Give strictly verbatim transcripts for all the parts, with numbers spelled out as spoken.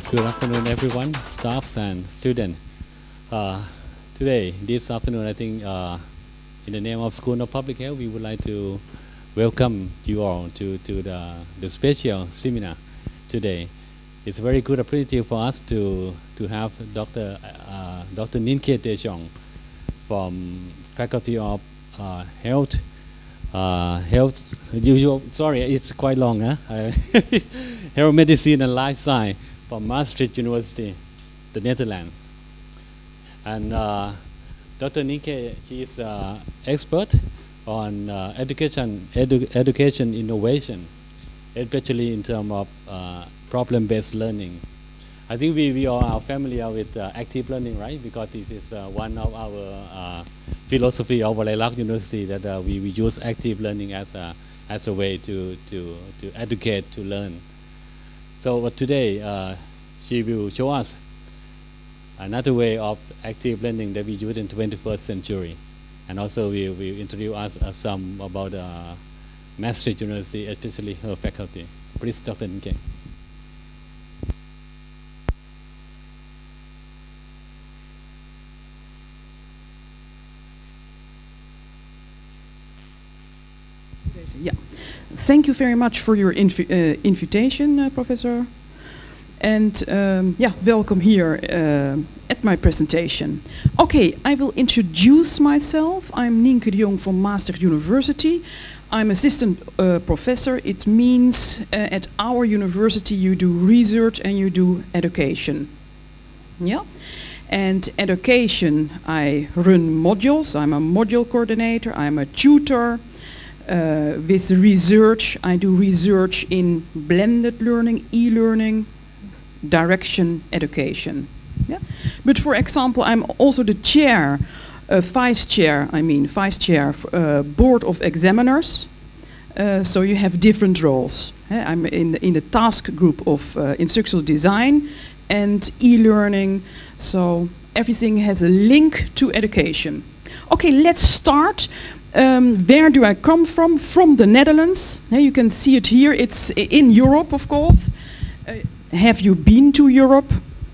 Good afternoon, everyone, staffs and students. Uh, today, this afternoon, I think, uh, in the name of School of Public Health, we would like to welcome you all to, to the, the special seminar today. It's a very good opportunity for us to, to have Doctor Uh, Doctor Ninke Tejong from Faculty of uh, Health. Uh, health, usual, sorry, it's quite long, huh? Health Medicine and Life Science from Maastricht University, the Netherlands. And uh, Doctor Ninke, he is uh, expert on uh, education, edu education innovation, especially in terms of uh, problem-based learning. I think we, we all are familiar with uh, active learning, right? Because this is uh, one of our uh, philosophy of Walailak University, that uh, we, we use active learning as a, as a way to, to, to educate, to learn. So uh, today, uh, she will show us another way of active learning that we use in the twenty-first century. And also we will introduce us uh, some about uh, Maastricht University, especially her faculty. Please, Doctor Ninke. Yeah, thank you very much for your invi uh, invitation, uh, Professor. And um, yeah, welcome here uh, at my presentation. Okay, I will introduce myself. I'm Nienke de Jong from Maastricht University. I'm assistant uh, professor. It means uh, at our university you do research and you do education. Yeah. And education, I run modules. I'm a module coordinator. I'm a tutor. Uh, with research, I do research in blended learning, e-learning, direction education. Yeah? But for example, I'm also the chair, uh, vice chair, I mean, vice chair, uh, board of examiners. Uh, so you have different roles. Yeah? I'm in the, in the task group of uh, instructional design and e-learning. So everything has a link to education. Okay, let's start. Um, where do I come from? From the Netherlands. Yeah, you can see it here. It's in Europe, of course. Uh, have you been to Europe?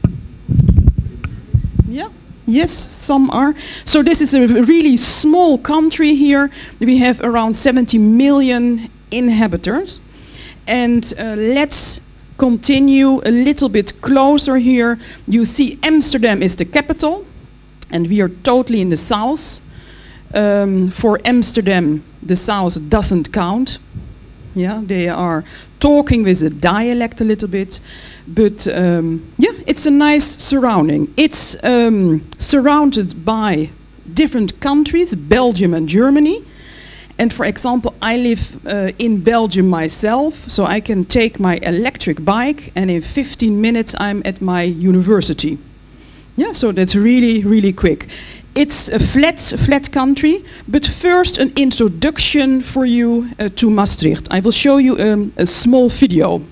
Yeah. Yes, some are. So this is a really small country here. We have around seventy million inhabitants. And uh, let's continue a little bit closer here. You see Amsterdam is the capital. And we are totally in the south. Um, for Amsterdam, the south doesn't count. Yeah, they are talking with a dialect a little bit, but um, yeah, it's a nice surrounding. It's um, surrounded by different countries, Belgium and Germany. And for example, I live uh, in Belgium myself, so I can take my electric bike and in fifteen minutes I'm at my university. Yeah, so that's really, really quick. It's a flat, flat country, but first an introduction for you uh, to Maastricht. I will show you um, a small video.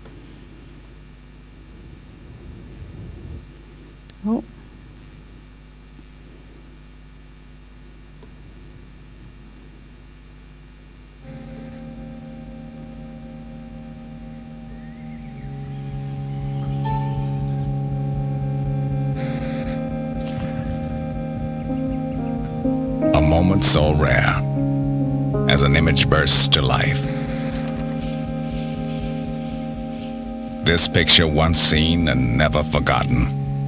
Oh. A moment so rare as an image bursts to life. This picture once seen and never forgotten.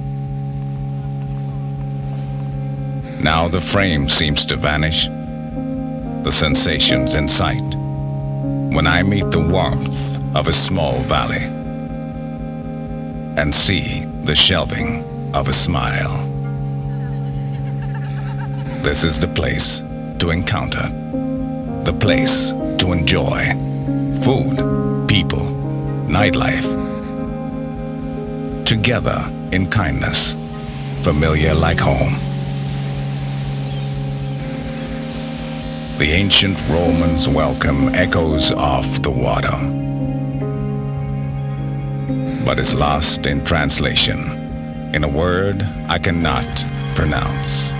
Now the frame seems to vanish, the sensations in sight, when I meet the warmth of a small valley and see the shelving of a smile. This is the place to encounter, the place to enjoy. Food, people, nightlife. Together in kindness, familiar like home. The ancient Romans' welcome echoes off the water, but is lost in translation, in a word I cannot pronounce.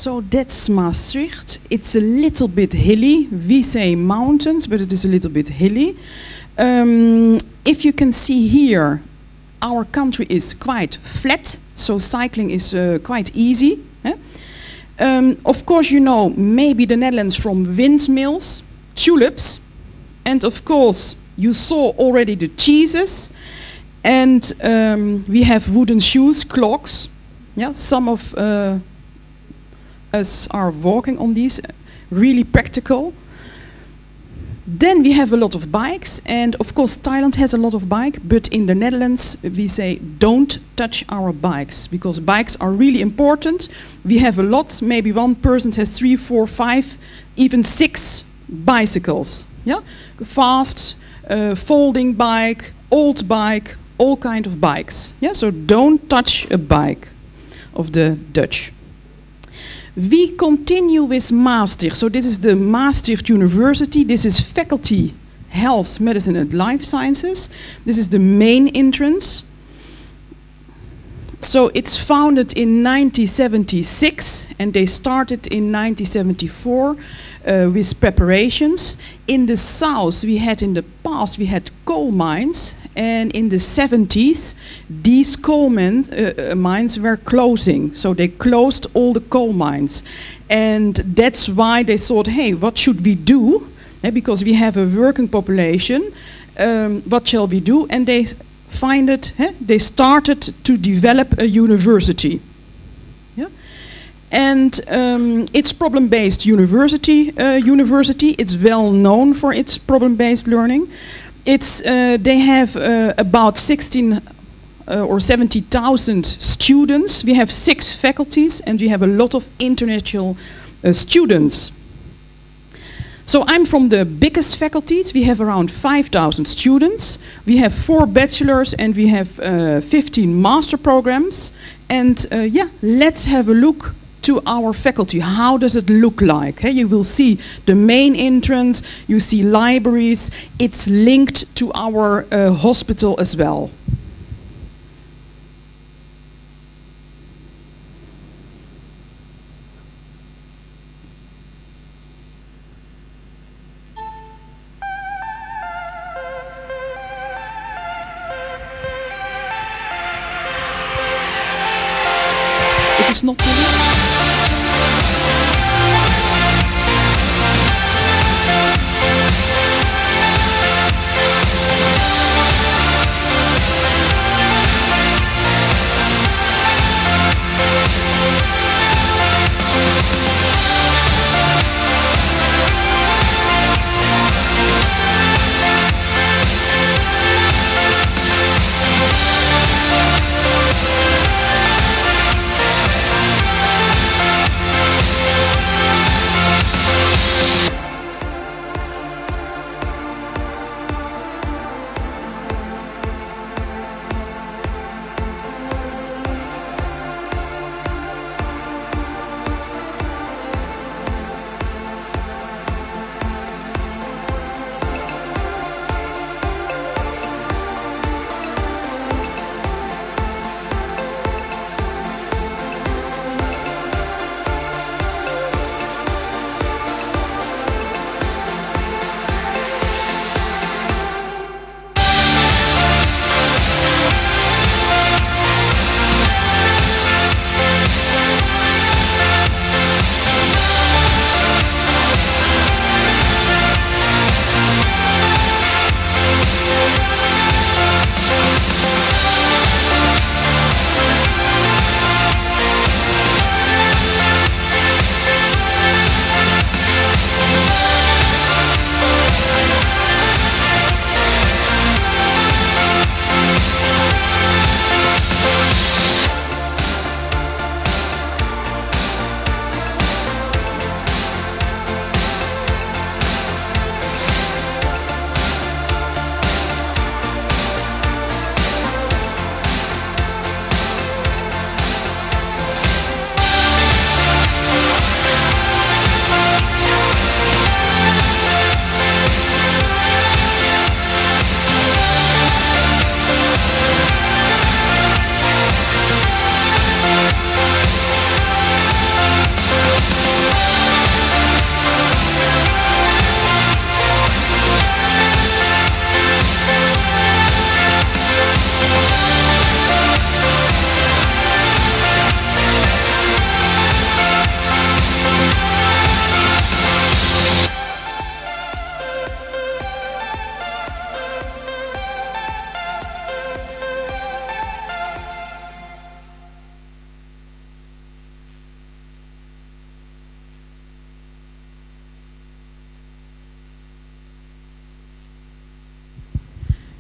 So that's Maastricht. It's a little bit hilly. We say mountains, but it is a little bit hilly. Um, if you can see here, our country is quite flat, so cycling is uh, quite easy. Eh? Um, of course, you know maybe the Netherlands from windmills, tulips, and of course you saw already the cheeses, and um, we have wooden shoes, clogs. Yeah, some of uh, us are walking on these, really practical. Then we have a lot of bikes, and of course Thailand has a lot of bike, but in the Netherlands we say don't touch our bikes, because bikes are really important. We have a lot, maybe one person has three, four, five, even six bicycles. Yeah, fast, uh, folding bike, old bike, all kind of bikes. Yeah, so don't touch a bike of the Dutch. We continue with Maastricht. So this is the Maastricht University. This is Faculty Health, Medicine and Life Sciences. This is the main entrance. So it's founded in nineteen seventy-six and they started in nineteen seventy-four uh, with preparations. In the south we had in the past we had coal mines, and in the seventies these coal mines, uh, uh, mines were closing. So they closed all the coal mines, and that's why they thought, hey, what should we do? Eh, because we have a working population, um, what shall we do? And they find it, eh, they started to develop a university. Yeah? And um, it's problem-based university, uh, university. It's well known for its problem-based learning. It's, uh, they have uh, about sixteen uh, or seventy thousand students. We have six faculties and we have a lot of international uh, students. So I'm from the biggest faculties. We have around five thousand students. We have four bachelors and we have uh, fifteen master programs. And uh, yeah, let's have a look to our faculty. How does it look like? Hey, you will see the main entrance, you see libraries. It's linked to our uh, hospital as well. It is not really.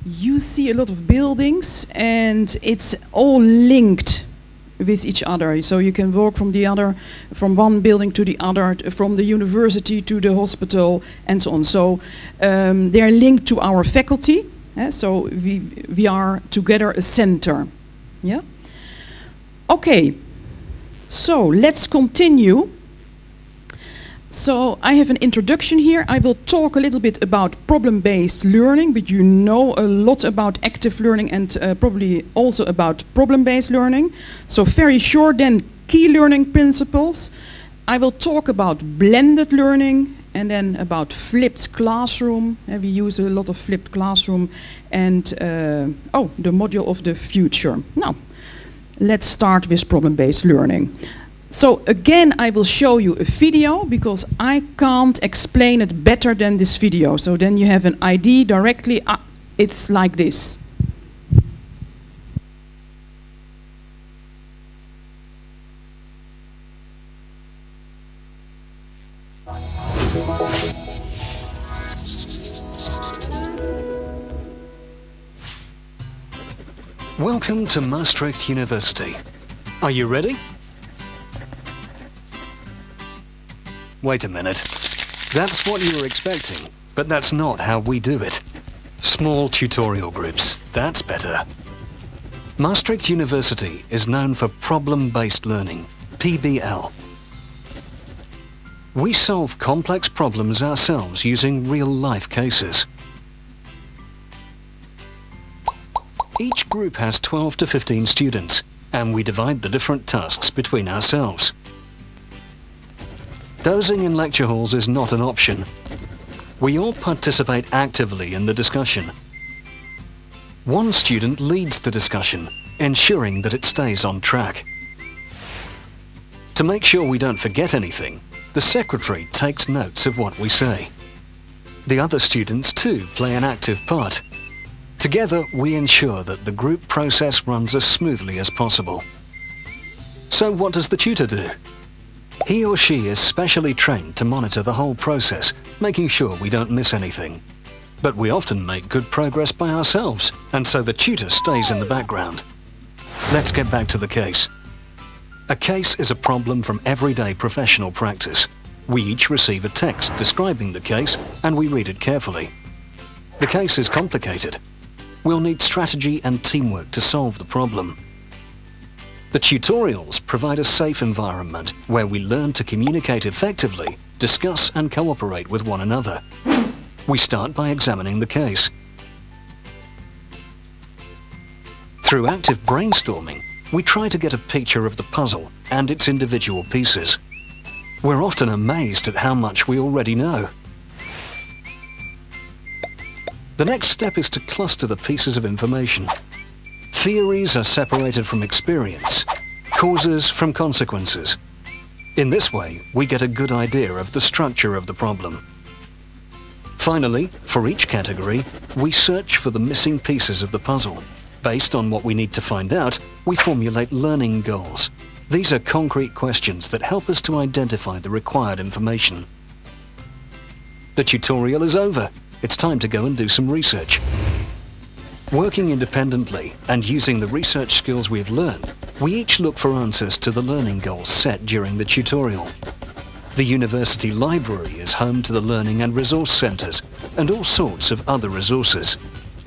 you see a lot of buildings and it's all linked with each other. So you can walk from the other, from one building to the other, from the university to the hospital and so on. So um, they are linked to our faculty. Eh? So we, we are together a center. Yeah? Okay, so let's continue. So I have an introduction here. I will talk a little bit about problem-based learning, but you know a lot about active learning and uh, probably also about problem-based learning. So very short then, key learning principles. I will talk about blended learning and then about flipped classroom. Uh, we use a lot of flipped classroom and uh, oh, the module of the future. Now, let's start with problem-based learning. So again, I will show you a video because I can't explain it better than this video. So then you have an idea directly. Ah, it's like this. Welcome to Maastricht University. Are you ready? Wait a minute. That's what you were expecting, but that's not how we do it. Small tutorial groups, that's better. Maastricht University is known for problem-based learning, P B L. We solve complex problems ourselves using real-life cases. Each group has twelve to fifteen students, and we divide the different tasks between ourselves. Dozing in lecture halls is not an option. We all participate actively in the discussion. One student leads the discussion, ensuring that it stays on track. To make sure we don't forget anything, the secretary takes notes of what we say. The other students too play an active part. Together, we ensure that the group process runs as smoothly as possible. So what does the tutor do? He or she is specially trained to monitor the whole process, making sure we don't miss anything. But we often make good progress by ourselves, and so the tutor stays in the background. Let's get back to the case. A case is a problem from everyday professional practice. We each receive a text describing the case, and we read it carefully. The case is complicated. We'll need strategy and teamwork to solve the problem. The tutorials provide a safe environment where we learn to communicate effectively, discuss and cooperate with one another. We start by examining the case. Through active brainstorming, we try to get a picture of the puzzle and its individual pieces. We're often amazed at how much we already know. The next step is to cluster the pieces of information. Theories are separated from experience, causes from consequences. In this way, we get a good idea of the structure of the problem. Finally, for each category, we search for the missing pieces of the puzzle. Based on what we need to find out, we formulate learning goals. These are concrete questions that help us to identify the required information. The tutorial is over. It's time to go and do some research. Working independently and using the research skills we have learned, we each look for answers to the learning goals set during the tutorial. The university library is home to the learning and resource centres and all sorts of other resources.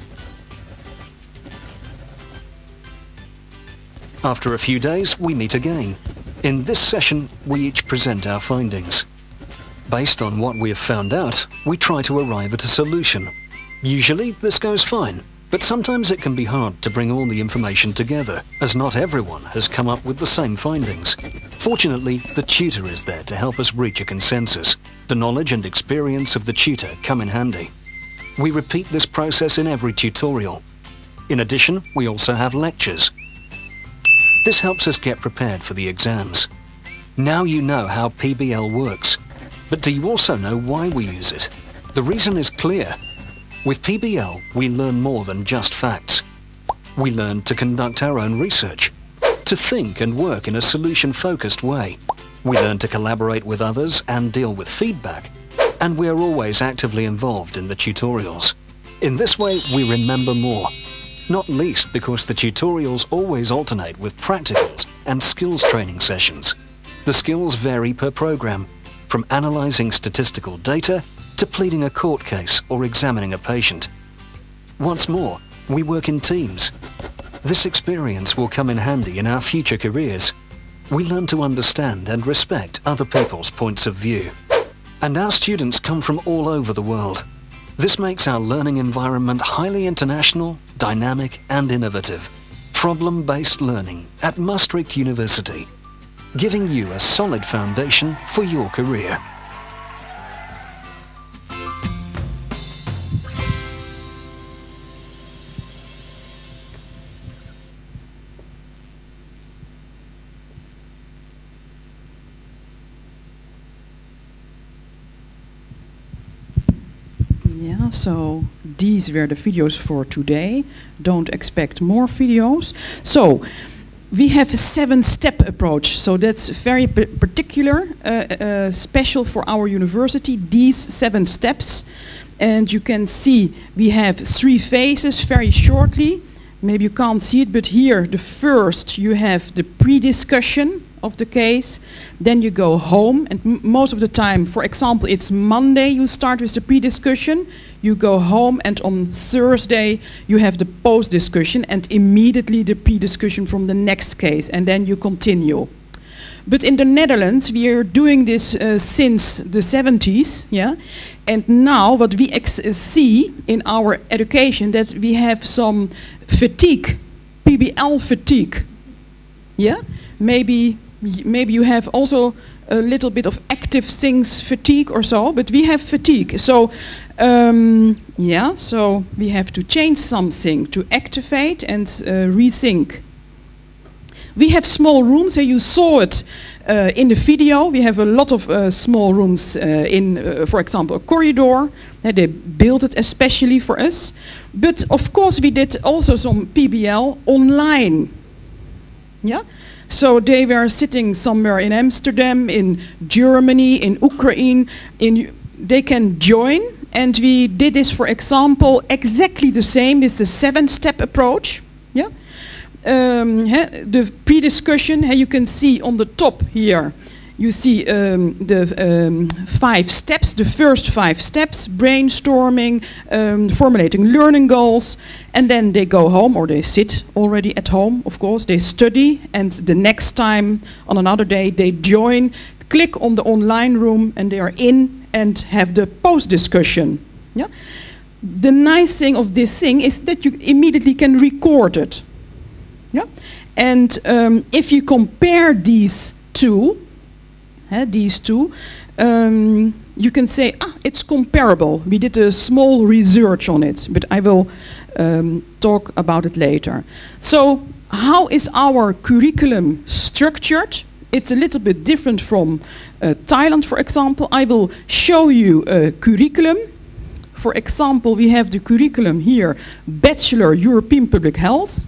After a few days, we meet again. In this session, we each present our findings. Based on what we have found out, we try to arrive at a solution. Usually, this goes fine. But sometimes it can be hard to bring all the information together, as not everyone has come up with the same findings. Fortunately, the tutor is there to help us reach a consensus. The knowledge and experience of the tutor come in handy. We repeat this process in every tutorial. In addition, we also have lectures. This helps us get prepared for the exams. Now you know how P B L works. But do you also know why we use it? The reason is clear. With P B L, we learn more than just facts. We learn to conduct our own research, to think and work in a solution-focused way. We learn to collaborate with others and deal with feedback, and we are always actively involved in the tutorials. In this way, we remember more, not least because the tutorials always alternate with practicals and skills training sessions. The skills vary per program, from analyzing statistical data to pleading a court case or examining a patient. Once more, we work in teams. This experience will come in handy in our future careers. We learn to understand and respect other people's points of view. And our students come from all over the world. This makes our learning environment highly international, dynamic and innovative. Problem-based learning at Maastricht University, giving you a solid foundation for your career. Yeah, so these were the videos for today. Don't expect more videos. So we have a seven-step approach, so that's very particular, uh, uh, special for our university, these seven steps. And you can see we have three phases very shortly. Maybe you can't see it, but here, the first, you have the pre-discussion of the case, then you go home, and m most of the time, for example, it's Monday, you start with the pre-discussion, you go home, and on Thursday you have the post-discussion, and immediately the pre-discussion from the next case, and then you continue. But in the Netherlands, we are doing this uh, since the seventies, yeah, and now what we ex uh, see in our education, that we have some fatigue, P B L fatigue, yeah, maybe Maybe you have also a little bit of active things fatigue or so, but we have fatigue. So, um, yeah, so we have to change something to activate and uh, rethink. We have small rooms, and you saw it uh, in the video. We have a lot of uh, small rooms uh, in, uh, for example, a corridor. Uh, they built it especially for us. But of course we did also some P B L online. Yeah? So they were sitting somewhere in Amsterdam, in Germany, in Ukraine. In, they can join, and we did this, for example, exactly the same with the seven-step approach. Yeah, um, the pre-discussion. You can see on the top here. You see um, the um, five steps, the first five steps, brainstorming, um, formulating learning goals, and then they go home, or they sit already at home, of course, they study, and the next time, on another day, they join, click on the online room, and they are in and have the post-discussion. Yeah? The nice thing of this thing is that you immediately can record it. Yeah? And um, if you compare these two, Uh, these two, um, you can say, ah, it's comparable. We did a small research on it, but I will um, talk about it later. So, how is our curriculum structured? It's a little bit different from uh, Thailand, for example. I will show you a curriculum. For example, we have the curriculum here, Bachelor European Public Health.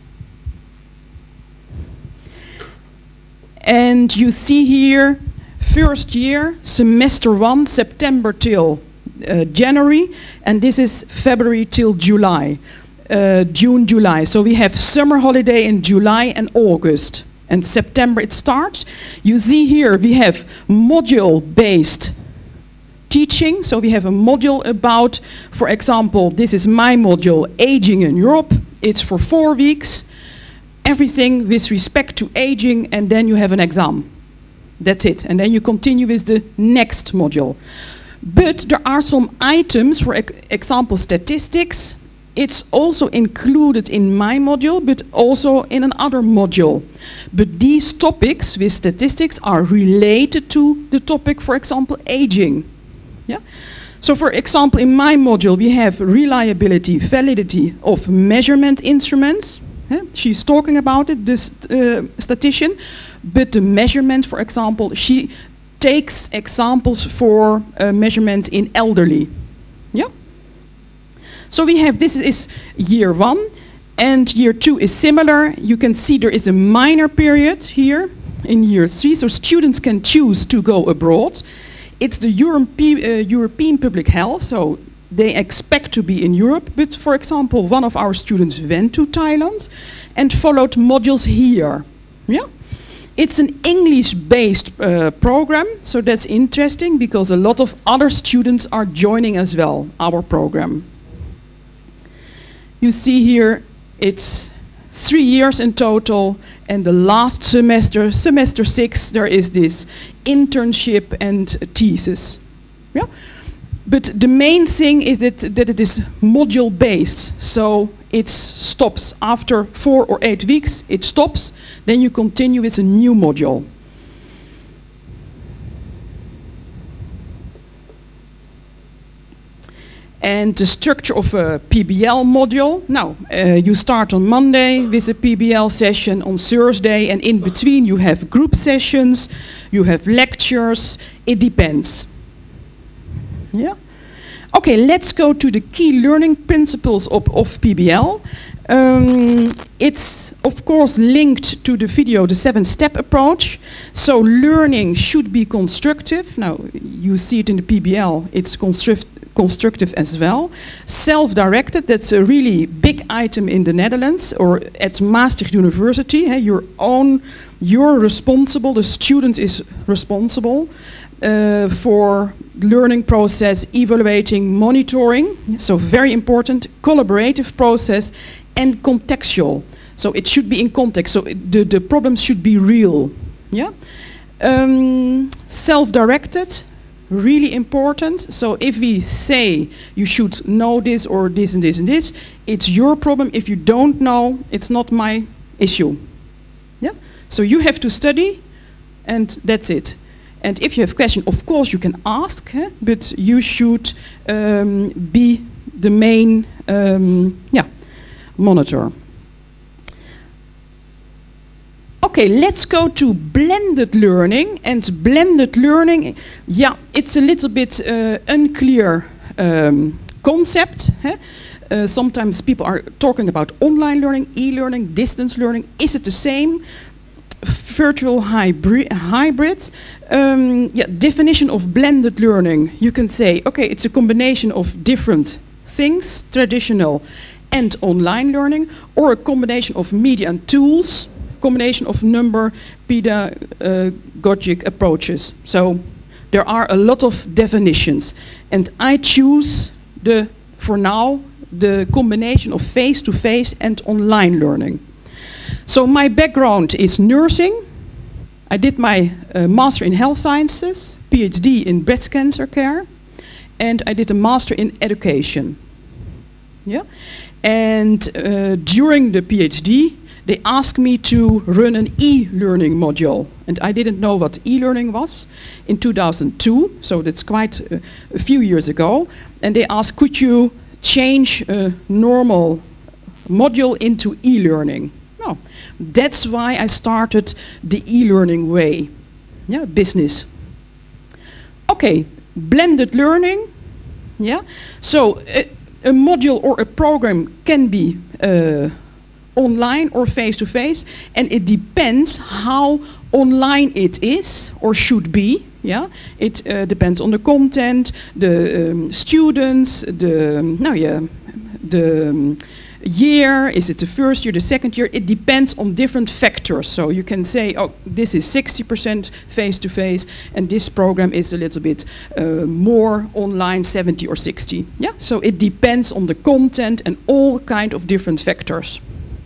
And you see here, first year, semester one, September till uh, January, and this is February till July, uh, June, July. So we have summer holiday in July and August, and September it starts. You see here we have module-based teaching, so we have a module about, for example, this is my module, Aging in Europe. It's for four weeks, everything with respect to aging, and then you have an exam. That's it. And then you continue with the next module. But there are some items, for e example, statistics. It's also included in my module, but also in another module. But these topics with statistics are related to the topic, for example, aging. Yeah? So for example, in my module, we have reliability, validity of measurement instruments. Yeah? She's talking about it, this uh, statistician. But the measurement, for example, she takes examples for uh, measurements in elderly. Yeah? So we have, this is year one, and year two is similar. You can see there is a minor period here in year three, so students can choose to go abroad. It's the Europe, uh, European Public Health, so they expect to be in Europe, but for example, one of our students went to Thailand and followed modules here. Yeah? It's an English-based uh, program, so that's interesting because a lot of other students are joining as well, our program. You see here, it's three years in total, and the last semester, semester six, there is this internship and thesis. Yeah? But the main thing is that, that it is module-based, so it stops after four or eight weeks, it stops, then you continue with a new module. And the structure of a P B L module. Now, uh, you start on Monday with a P B L session, on Thursday, and in between you have group sessions, you have lectures, it depends. Yeah? Okay, let's go to the key learning principles of, of P B L. Um, it's of course linked to the video, the seven-step approach. So learning should be constructive. Now, you see it in the P B L, it's constructive. constructive as well. Self-directed, that's a really big item in the Netherlands or at Maastricht University. Hey, your own, you're responsible, the student is responsible uh, for learning process, evaluating, monitoring. So very important, collaborative process and contextual. So it should be in context, so it, the, the problems should be real. Yeah? Um, self-directed, really important. So if we say you should know this or this and this and this, it's your problem. If you don't know, it's not my issue. Yeah? So you have to study and that's it. And if you have questions, of course you can ask, eh? But you should um, be the main um, yeah, monitor. Okay, let's go to blended learning. And blended learning, yeah, it's a little bit uh, unclear um, concept. Eh? Uh, sometimes people are talking about online learning, e-learning, distance learning. Is it the same? Virtual hybrid. hybrid. Um, yeah, definition of blended learning. You can say, okay, it's a combination of different things, traditional and online learning, or a combination of media and tools, combination of number pedagogic approaches. So there are a lot of definitions, and I choose the, for now, the combination of face-to-face and online learning. So my background is nursing. I did my uh, master in health sciences, PhD in breast cancer care, and I did a master in education. Yeah, and uh, during the PhD, they asked me to run an e-learning module, and I didn't know what e-learning was in two thousand two, so that's quite uh, a few years ago. And they asked, could you change a normal module into e-learning? No, that's why I started the e-learning way, yeah, business. Okay, blended learning, yeah. So a, a module or a program can be uh, online or face-to-face, and it depends how online it is or should be. Yeah, it uh, depends on the content, the um, students, the um, no, yeah, the um, year. Is it the first year, the second year? It depends on different factors. So you can say, oh, this is sixty percent face-to-face, and this program is a little bit uh, more online, seventy or sixty. Yeah, so it depends on the content and all kind of different factors.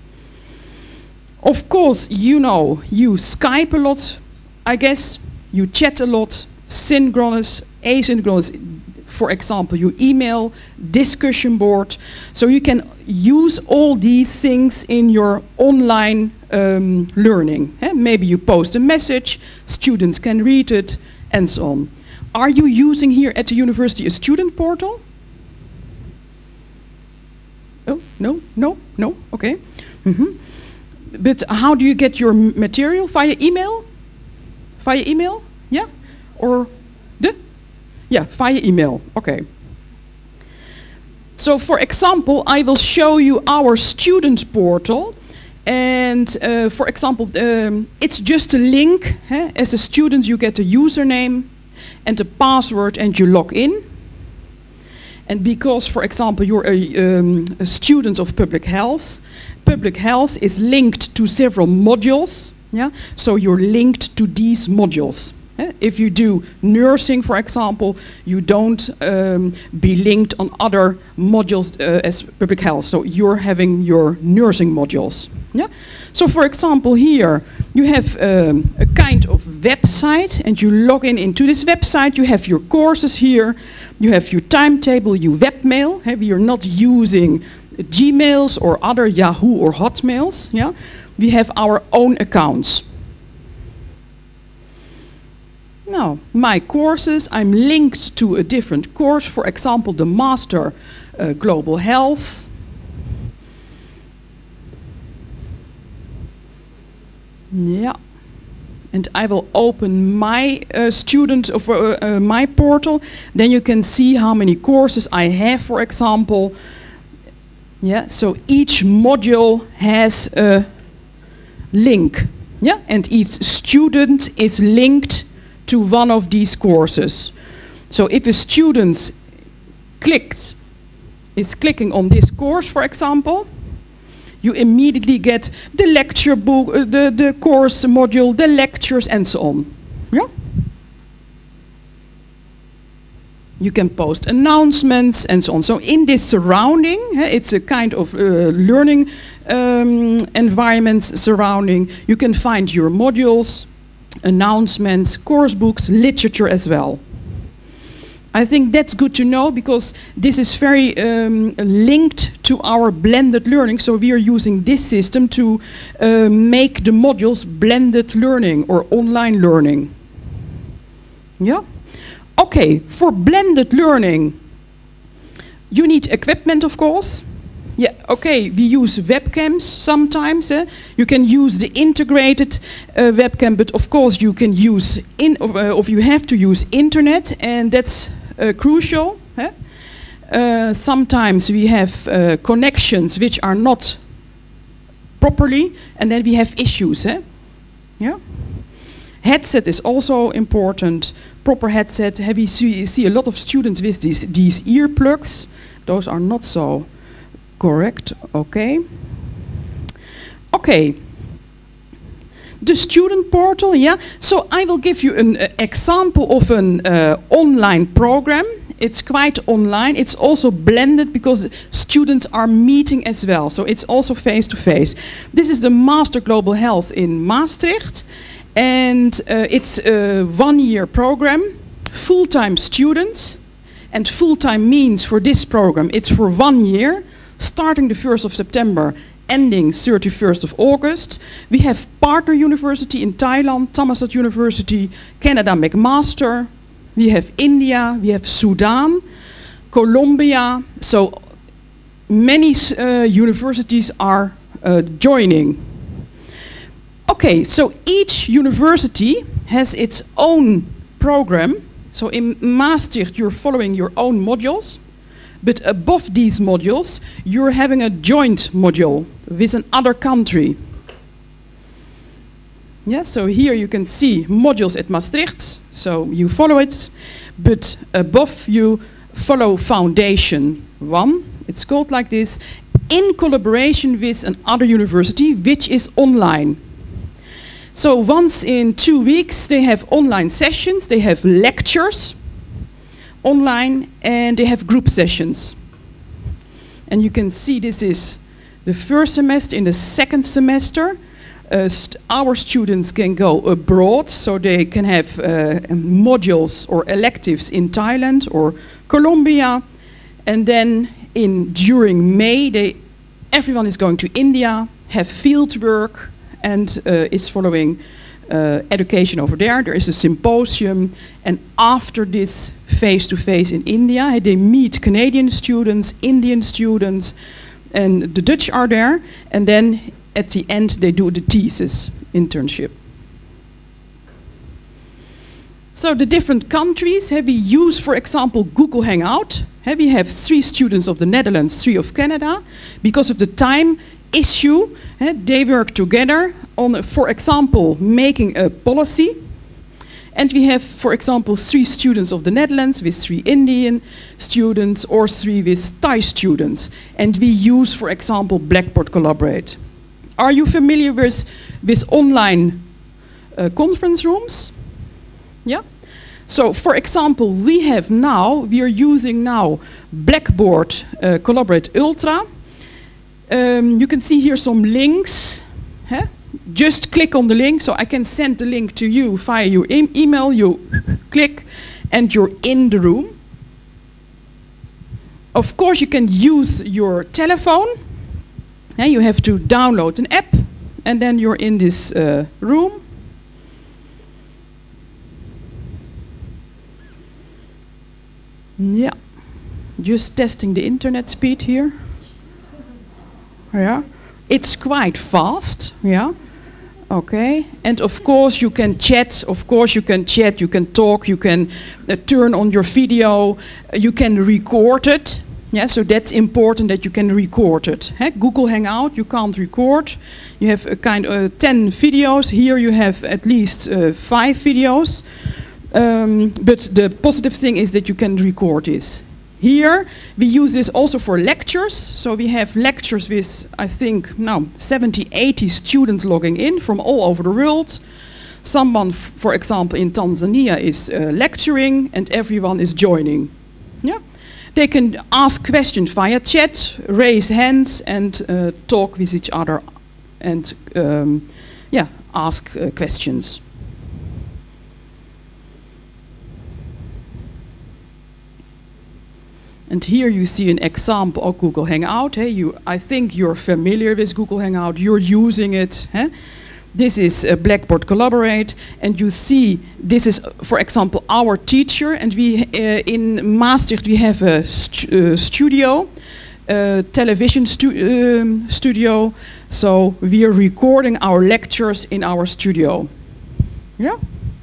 Of course, you know, you Skype a lot, I guess, you chat a lot, synchronous, asynchronous, for example, you email, discussion board, so you can use all these things in your online um, learning. Eh? Maybe you post a message, students can read it, and so on. Are you using here at the university a student portal? Oh, no, no, no, okay. Mm-hmm. But how do you get your material? Via email? Via email? Yeah? Or the? Yeah, via email. Okay. So for example, I will show you our student portal. And uh, for example, um, it's just a link. Eh? As a student, you get a username and a password and you log in. And because, for example, you're a, um, a student of public health, public health is linked to several modules. Yeah? So you're linked to these modules. Yeah? If you do nursing, for example, you don't um, be linked on other modules uh, as public health. So you're having your nursing modules. Yeah? So for example, here you have um, a kind of website, and you log in into this website. You have your courses here. You have your timetable, your webmail. Hey, you're not using Gmails or other Yahoo or Hotmails. Yeah? We have our own accounts. Now, my courses, I'm linked to a different course. For example, the Master uh, Global Health. Yeah. And I will open my uh, student of uh, uh, my portal. Then you can see how many courses I have, for example. Yeah, so each module has a link. Yeah, and each student is linked to one of these courses. So if a student clicked, is clicking on this course, for example, you immediately get the lecture book, uh, the, the course module, the lectures, and so on. Yeah? You can post announcements and so on. So in this surrounding, uh, it's a kind of uh, learning um, environment surrounding. You can find your modules, announcements, course books, literature as well. I think that's good to know, because this is very um, linked to our blended learning. So we are using this system to uh, make the modules blended learning or online learning. Yeah? Okay, for blended learning, you need equipment, of course. Yeah, okay, we use webcams sometimes. Eh? You can use the integrated uh, webcam, but of course you can use, in, uh, or you have to use internet, and that's uh, crucial. Eh? Uh, sometimes we have uh, connections which are not properly, and then we have issues. Eh? Yeah? Headset is also important. Proper headset. Have you see, see a lot of students with these, these earplugs. Those are not so correct. Okay. Okay. The student portal, yeah. So I will give you an uh, example of an uh, online program. It's quite online. It's also blended because students are meeting as well. So it's also face to face. This is the Master Global Health in Maastricht. And uh, it's a one-year program, full-time students. And full-time means for this program, it's for one year, starting the first of September, ending thirty-first of August. We have partner university in Thailand, Thammasat University, Canada McMaster. We have India, we have Sudan, Colombia. So many uh, universities are uh, joining. Okay, so each university has its own program. So in Maastricht, you're following your own modules, but above these modules, you're having a joint module with another country. Yeah, so here you can see modules at Maastricht, so you follow it, but above you follow Foundation one, it's called like this, in collaboration with another university, which is online. So once in two weeks they have online sessions, they have lectures online, and they have group sessions. And you can see this is the first semester. In the second semester, uh, st our students can go abroad, so they can have uh, modules or electives in Thailand or Colombia. And then in during May, they, everyone is going to India, have field work, and uh, is following uh, education over there. There is a symposium, and after this face-to-face in India, they meet Canadian students, Indian students, and the Dutch are there, and then at the end they do the thesis internship. So the different countries, have we use, for example, Google Hangout. Have we have three students of the Netherlands, three of Canada. Because of the time issue, eh, they work together on, for example, making a policy. And we have, for example, three students of the Netherlands with three Indian students or three with Thai students. And we use, for example, Blackboard Collaborate. Are you familiar with, with online uh, conference rooms? Yeah? So, for example, we have now, we are using now Blackboard uh, Collaborate Ultra. Um, you can see here some links. Huh? Just click on the link, so I can send the link to you via your e email. You click, and you're in the room. Of course, you can use your telephone. And you have to download an app, and then you're in this uh, room. Yeah, just testing the internet speed here. Yeah, it's quite fast. Yeah, okay. And of course you can chat. Of course you can chat. You can talk. You can uh, turn on your video. Uh, you can record it. Yeah, so that's important that you can record it. Hey, Google Hangout, you can't record. You have a kind of uh, ten videos. Here you have at least uh, five videos. Um, but the positive thing is that you can record this. Here, we use this also for lectures. So we have lectures with, I think, now seventy, eighty students logging in from all over the world. Someone, for example, in Tanzania is uh, lecturing and everyone is joining. Yeah? They can ask questions via chat, raise hands and uh, talk with each other and um, yeah, ask uh, questions. And here you see an example of Google Hangout. Hey, you, I think you're familiar with Google Hangout. You're using it. Hey? This is uh, Blackboard Collaborate, and you see this is, for example, our teacher. And we uh, in Maastricht we have a stu uh, studio, uh, television stu um, studio. So we are recording our lectures in our studio. Yeah,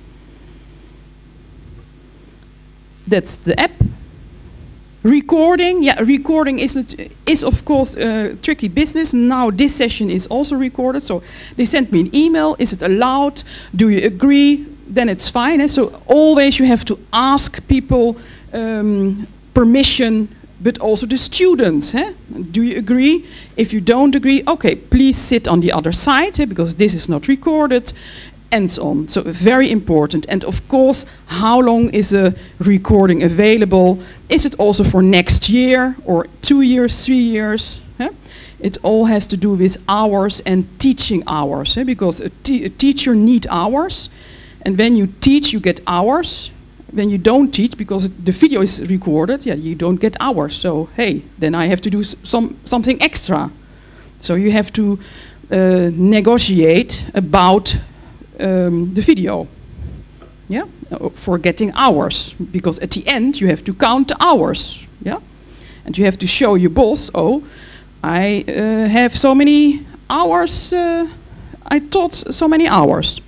that's the app. Recording, yeah, recording is, is of course uh, tricky business. Now this session is also recorded, so they sent me an email. Is it allowed? Do you agree? Then it's fine. Eh? So always you have to ask people um, permission, but also the students. Eh? Do you agree? If you don't agree, okay, please sit on the other side, eh? Because this is not recorded. And so on. So very important. And of course, how long is a recording available? Is it also for next year or two years, three years? Huh? It all has to do with hours and teaching hours, eh? Because a, te a teacher needs hours. And when you teach, you get hours. When you don't teach, because it, the video is recorded, yeah, you don't get hours. So hey, then I have to do some something extra. So you have to uh, negotiate about Um, the video, yeah, uh, for getting hours, because at the end you have to count the hours, yeah, and you have to show your boss, oh, I uh, have so many hours, uh, I taught so many hours.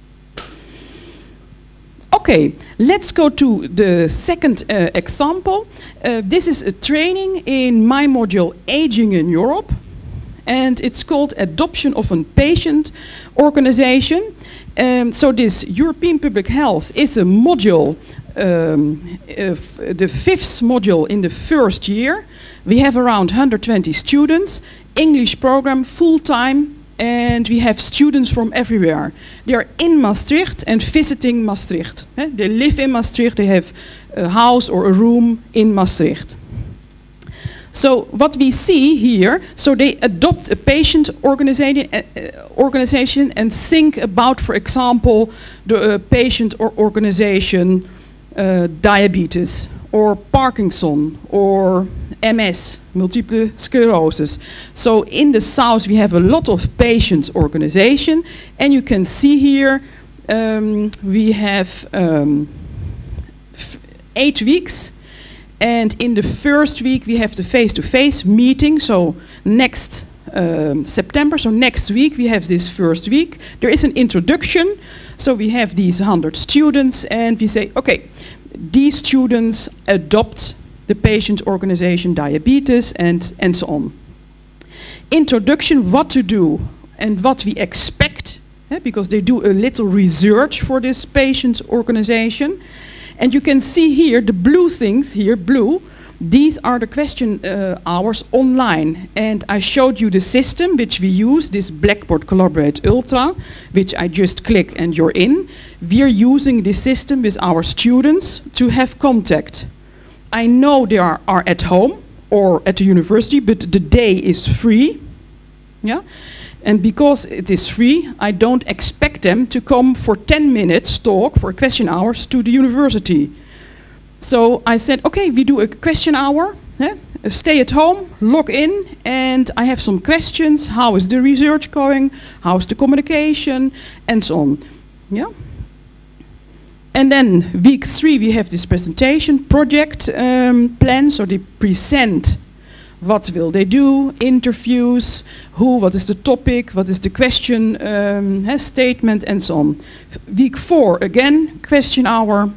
Okay, let's go to the second uh, example. Uh, this is a training in my module Aging in Europe, and it's called Adoption of a Patient Organization. Um, so this European Public Health is a module, um, the fifth module in the first year. We have around one hundred twenty students, English program, full-time, and we have students from everywhere. They are in Maastricht and visiting Maastricht. Eh? They live in Maastricht, they have a house or a room in Maastricht. So what we see here, so they adopt a patient organization, uh, organization and think about, for example, the uh, patient or organization uh, diabetes or Parkinson or M S, multiple sclerosis. So in the south we have a lot of patients organization, and you can see here um, we have um, f eight weeks. And in the first week we have the face-to-face meeting, so next um, September, so next week we have this first week. There is an introduction, so we have these one hundred students and we say, okay, these students adopt the patient organization diabetes and, and so on. Introduction, what to do and what we expect eh, because they do a little research for this patient's organization. And you can see here the blue things here, blue. These are the question uh, hours online. And I showed you the system which we use, this Blackboard Collaborate Ultra, which I just click and you're in. We're using this system with our students to have contact. I know they are, are at home or at the university, but the day is free. Yeah? And because it is free, I don't expect them to come for ten minutes talk for question hours to the university. So I said, okay, we do a question hour, eh? Stay at home, log in, and I have some questions. How is the research going? How's the communication? And so on. Yeah. And then week three, we have this presentation, project um, plan. So they present what will they do, interviews, who, what is the topic, what is the question um, eh, statement, and so on. Week four, again, question hour.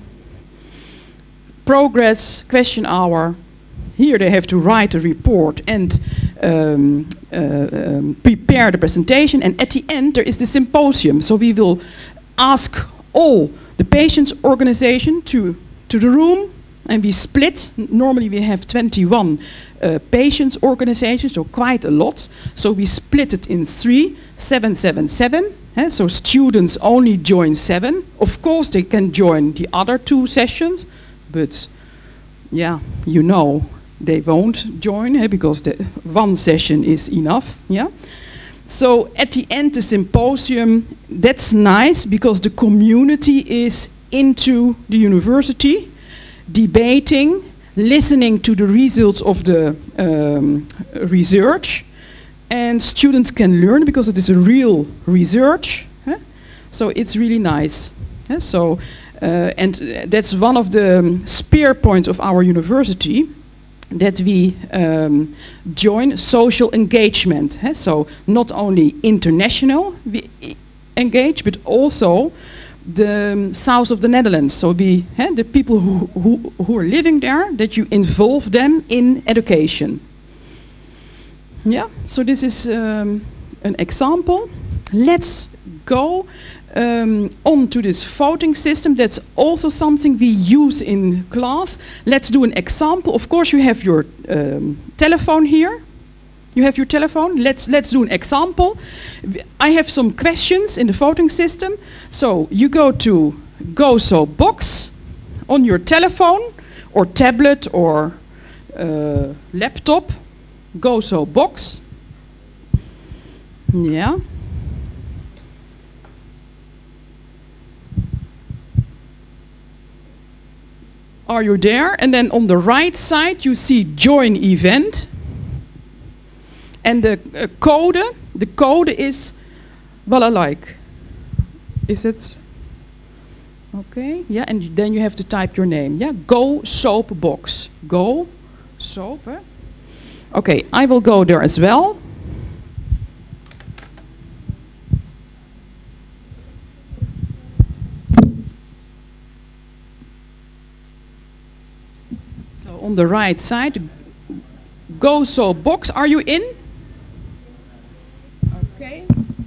Progress, question hour. Here they have to write a report and um, uh, um, prepare the presentation. And at the end there is the symposium. So we will ask all the patients' organization to, to the room, and we split. Normally we have twenty-one uh, patients' organizations, so quite a lot. So we split it in three, seven, seven, seven. Eh? So students only join seven. Of course they can join the other two sessions. But, yeah, you know, they won't join eh, because the one session is enough. Yeah. So at the end, the symposium, that's nice because the community is into the university, debating, listening to the results of the um, research, and students can learn because it is a real research. Eh? So it's really nice. Eh? So. Uh, and uh, that's one of the um, spear points of our university, that we um, join social engagement. Eh? So not only international we engage, but also the um, south of the Netherlands. So we, eh, the people who, who, who are living there, that you involve them in education. Yeah, so this is um, an example. Let's go Um, on to this voting system. That's also something we use in class. Let's do an example. Of course you have your um, telephone here. You have your telephone. Let's, let's do an example. I have some questions in the voting system. So you go to GoSo Box on your telephone or tablet or uh, laptop. GoSo Box. Yeah. Are you there? And then on the right side you see join event. And the uh, code, the code is Balalike. Is it? Okay, yeah, and then you have to type your name. Yeah, Go Soap Box. Go Soap. Eh? Okay, I will go there as well. On the right side, GoSo Box. Are you in? Okay.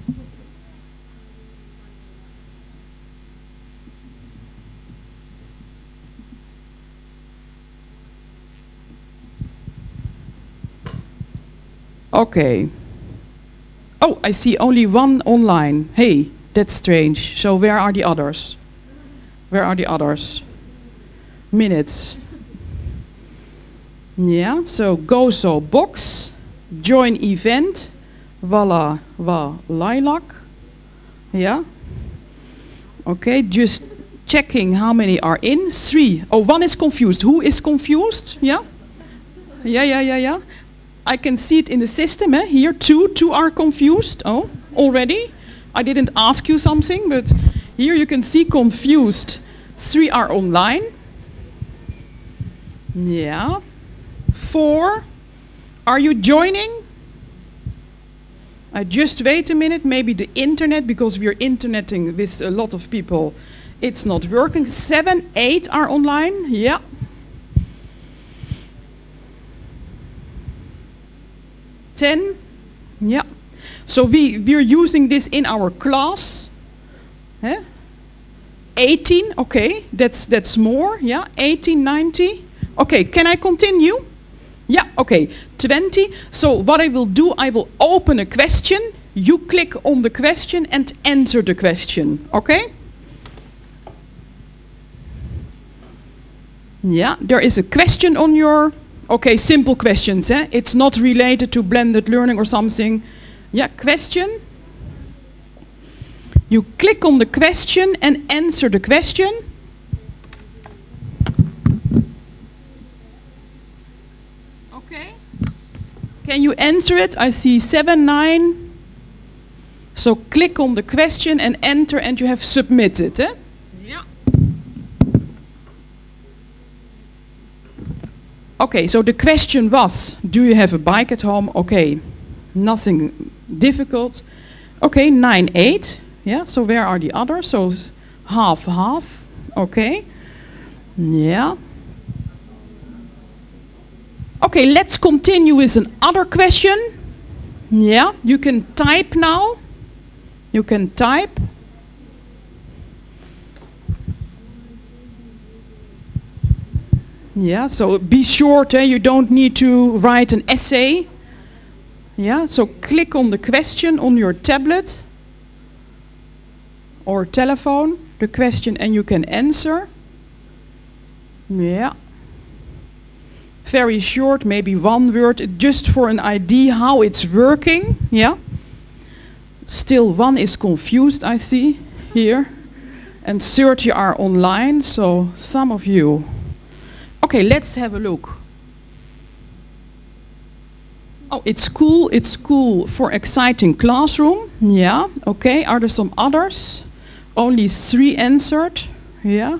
Okay. Oh, I see only one online. Hey, that's strange. So where are the others? Where are the others? Minutes. Yeah, so GoSo Box, join event, Walla wa Lilac. Yeah. Okay, just checking how many are in. Three. Oh, one is confused. Who is confused? Yeah? Yeah, yeah, yeah, yeah. I can see it in the system. Eh? Here, two. Two are confused. Oh, already? I didn't ask you something, but here you can see confused. Three are online. Yeah. Four. Are you joining? I just wait a minute, maybe the internet, because we're interneting with a lot of people, it's not working. Seven, eight are online, yeah. Ten, yeah. So we, we're using this in our class, Huh? eighteen, okay, that's, that's more, yeah, eighteen, ninety. Okay, can I continue? Yeah, okay, twenty. So what I will do, I will open a question, you click on the question and answer the question, okay? Yeah, there is a question on your, okay, simple questions, eh? It's not related to blended learning or something. Yeah, question. You click on the question and answer the question. Okay. Can you answer it? I see seven, nine. So click on the question and enter and you have submitted. Eh? Yeah. Okay, so the question was, do you have a bike at home? Okay, nothing difficult. Okay, nine, eight. Yeah, so where are the others? So half, half, okay. Yeah. Okay, let's continue with another question. Yeah, you can type now. You can type. Yeah, so be short, eh? You don't need to write an essay. Yeah, so click on the question on your tablet or telephone, the question, and you can answer. Yeah. Very short, maybe one word, just for an idea how it's working. Yeah. Still one is confused, I see, here. And thirty are online, so some of you. Okay, let's have a look. Oh, it's cool, it's cool for exciting classroom. Yeah, okay, are there some others? Only three answered. Yeah.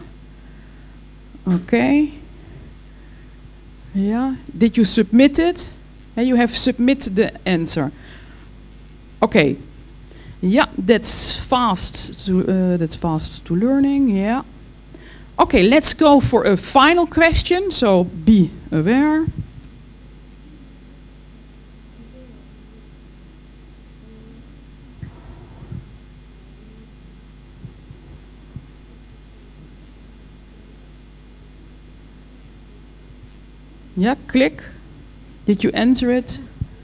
Okay. Yeah. Did you submit it? Yeah, you have submitted the answer. Okay. Yeah, that's fast to uh, that's fast to learning. Yeah. Okay, let's go for a final question. So be aware. Yeah, click. Did you answer it?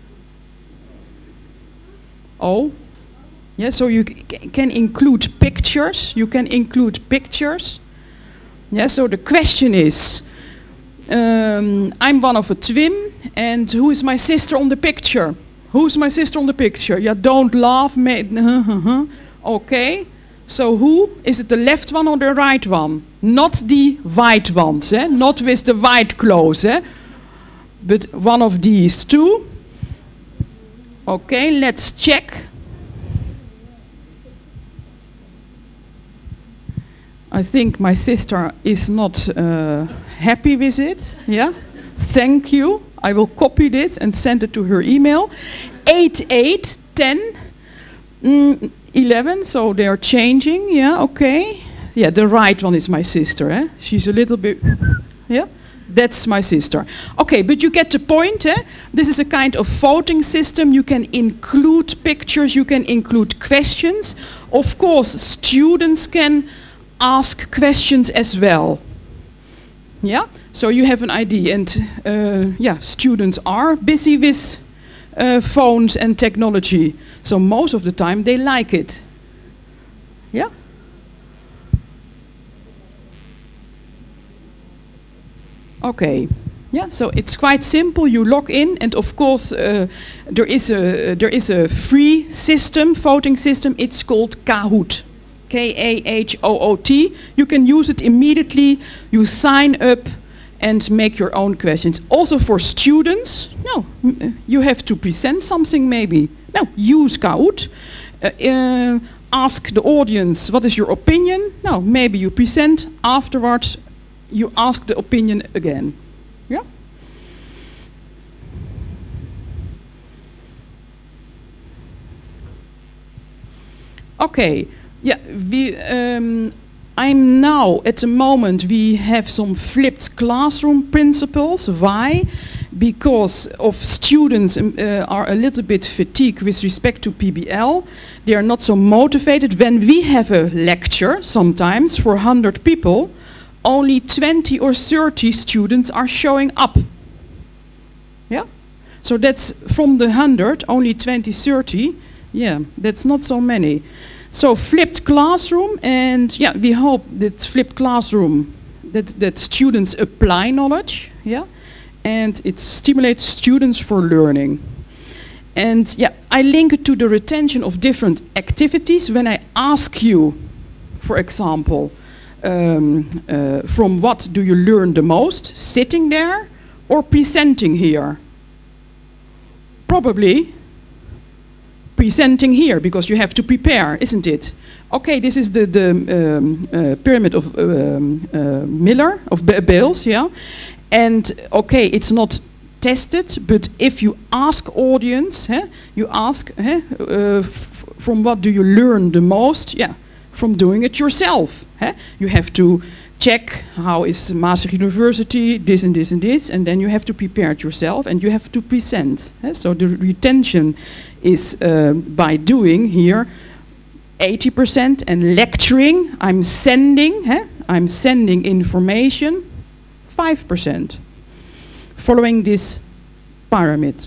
Oh. Yeah, so you c can include pictures. You can include pictures. Yeah, so the question is, um, I'm one of a twin, and who is my sister on the picture? Who's my sister on the picture? Yeah, don't laugh. Okay. So who? Is it the left one or the right one? Not the white ones, eh? Not with the white clothes, eh? But one of these two. Okay, let's check. I think my sister is not uh, happy with it. Yeah, thank you. I will copy this and send it to her email. eight, eight, ten, mm, eleven, so they are changing. Yeah, okay. Yeah, the right one is my sister. Eh? She's a little bit, yeah. That's my sister. Okay, but you get the point. Eh? This is a kind of voting system. You can include pictures, you can include questions. Of course, students can ask questions as well. Yeah, so you have an idea. And uh, yeah, students are busy with uh, phones and technology. So most of the time they like it. Yeah? Okay, yeah, so it's quite simple. You log in, and of course uh, there is a there is a free system, voting system. It's called Kahoot, K A H O O T. You can use it immediately. You sign up and make your own questions. Also for students, no, you have to present something maybe. No, use Kahoot. Uh, uh, ask the audience, what is your opinion? No, maybe you present afterwards. You ask the opinion again. Yeah? Okay. Yeah, we, um, I'm now, at the moment, we have some flipped classroom principles. Why? because of students um, uh, are a little bit fatigued with respect to P B L. They are not so motivated. When we have a lecture, sometimes for one hundred people, only twenty or thirty students are showing up. Yeah? So that's from the one hundred, only twenty, thirty. Yeah, that's not so many. So flipped classroom, and yeah, we hope that flipped classroom, that, that students apply knowledge, yeah, and it stimulates students for learning. And yeah, I link it to the retention of different activities. When I ask you, for example, um, uh, from what do you learn the most, sitting there or presenting here? Probably presenting here, because you have to prepare, isn't it? Okay, this is the, the um, uh, pyramid of um, uh, Miller, of B Bales, yeah? And okay, it's not tested, but if you ask audience, eh, you ask, eh, uh, f from what do you learn the most? Yeah, from doing it yourself. Eh? You have to check how is Maastricht University, this and this and this, and then you have to prepare it yourself, and you have to present. Eh? So the retention is uh, by doing here eighty percent, and lecturing, I'm sending, eh? I'm sending information, five percent, following this pyramid.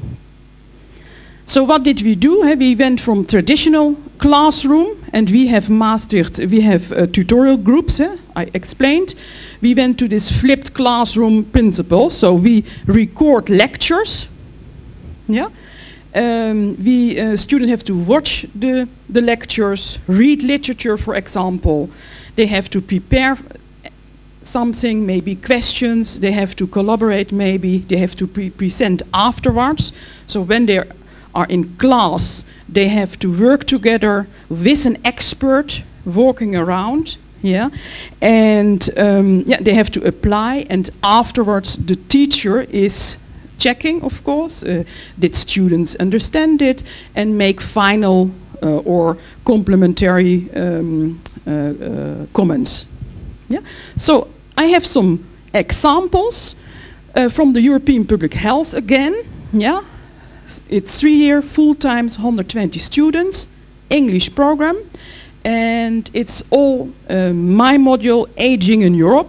So what did we do? Eh? We went from traditional classroom, and we have Maastricht, we have uh, tutorial groups, eh? I explained. We went to this flipped classroom principle, so we record lectures, yeah? Um, we uh, students have to watch the, the lectures, read literature, for example. They have to prepare something, maybe questions. They have to collaborate, maybe. They have to pre present afterwards. So when they are in class, they have to work together with an expert walking around. Yeah, and um, yeah, they have to apply. And afterwards, the teacher is checking, of course, uh, did students understand it, and make final uh, or complementary um, uh, uh, comments. Yeah? So I have some examples uh, from the European Public Health again. Yeah? It's three year, full time, one hundred twenty students, English program, and it's all uh, my module, Aging in Europe.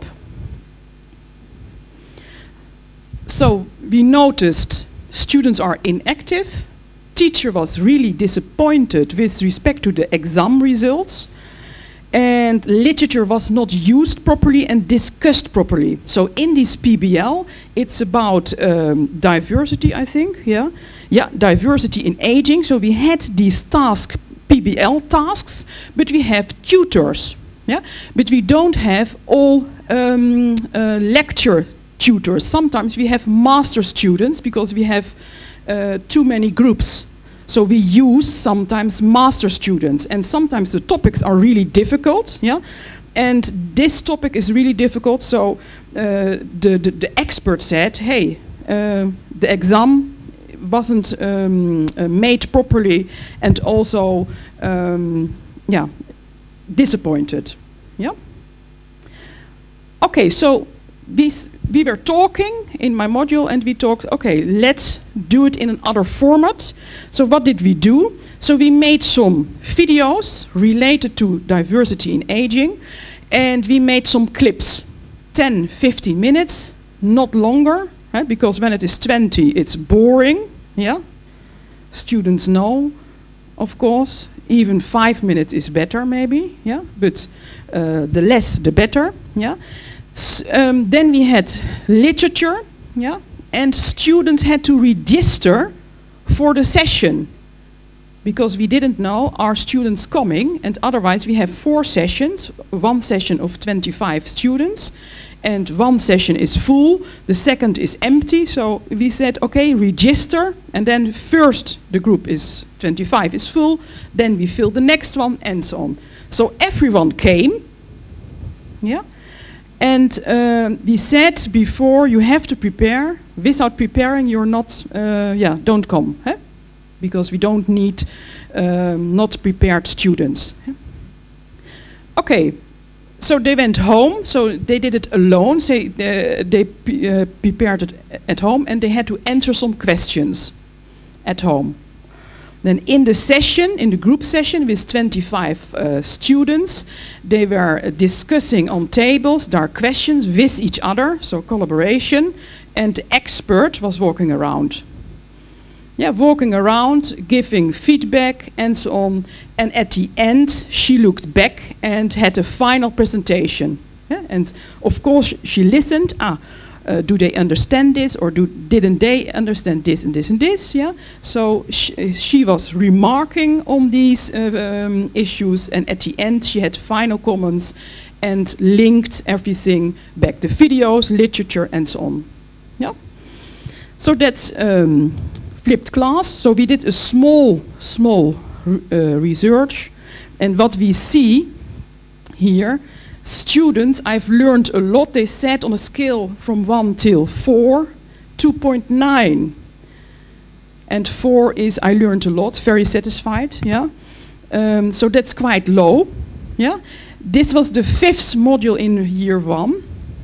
So we noticed students are inactive. Teacher was really disappointed with respect to the exam results. And literature was not used properly and discussed properly. So in this P B L, it's about um, diversity, I think, yeah? Yeah, diversity in aging. So we had these tasks, P B L tasks, but we have tutors, yeah? But we don't have all um, uh, lecture tutors. Sometimes we have master students because we have uh, too many groups. So we use sometimes master students, and sometimes the topics are really difficult, yeah? And this topic is really difficult, so uh, the, the, the expert said, hey, uh, the exam wasn't um, uh, made properly, and also, um, yeah, disappointed, yeah? Okay, so these we were talking in my module, and we talked, okay, let's do it in another format. So what did we do? So we made some videos related to diversity in aging, and we made some clips, ten, fifteen minutes, not longer, eh, because when it is twenty, it's boring, yeah? Students know, of course, even five minutes is better maybe, yeah? But uh, the less, the better, yeah? S um, then we had literature, yeah, and students had to register for the session, because we didn't know are students coming, and otherwise we have four sessions, one session of twenty-five students, and one session is full, the second is empty. So we said, okay, register, and then first the group is twenty-five is full, then we fill the next one, and so on. So everyone came, yeah. And uh, we said before, you have to prepare. Without preparing, you're not, uh, yeah, don't come. Eh? Because we don't need um, not prepared students. Eh? Okay, so they went home, so they did it alone, so uh, they pre uh, prepared it at home, and they had to answer some questions at home. Then in the session, in the group session with twenty-five uh, students, they were uh, discussing on tables their questions with each other, so collaboration, and the expert was walking around. Yeah, walking around, giving feedback and so on. And at the end, she looked back and had a final presentation. Yeah? And of course, she listened. Ah, uh, do they understand this, or do didn't they understand this and this and this? Yeah. So sh she was remarking on these uh, um, issues, and at the end, she had final comments and linked everything back: the videos, literature, and so on. Yeah. So that's. Um, Flipped class, so we did a small, small uh, research, and what we see here, students, I've learned a lot. They said on a scale from one till four, two point nine, and four is I learned a lot, very satisfied. Yeah, um, so that's quite low. Yeah, this was the fifth module in year one,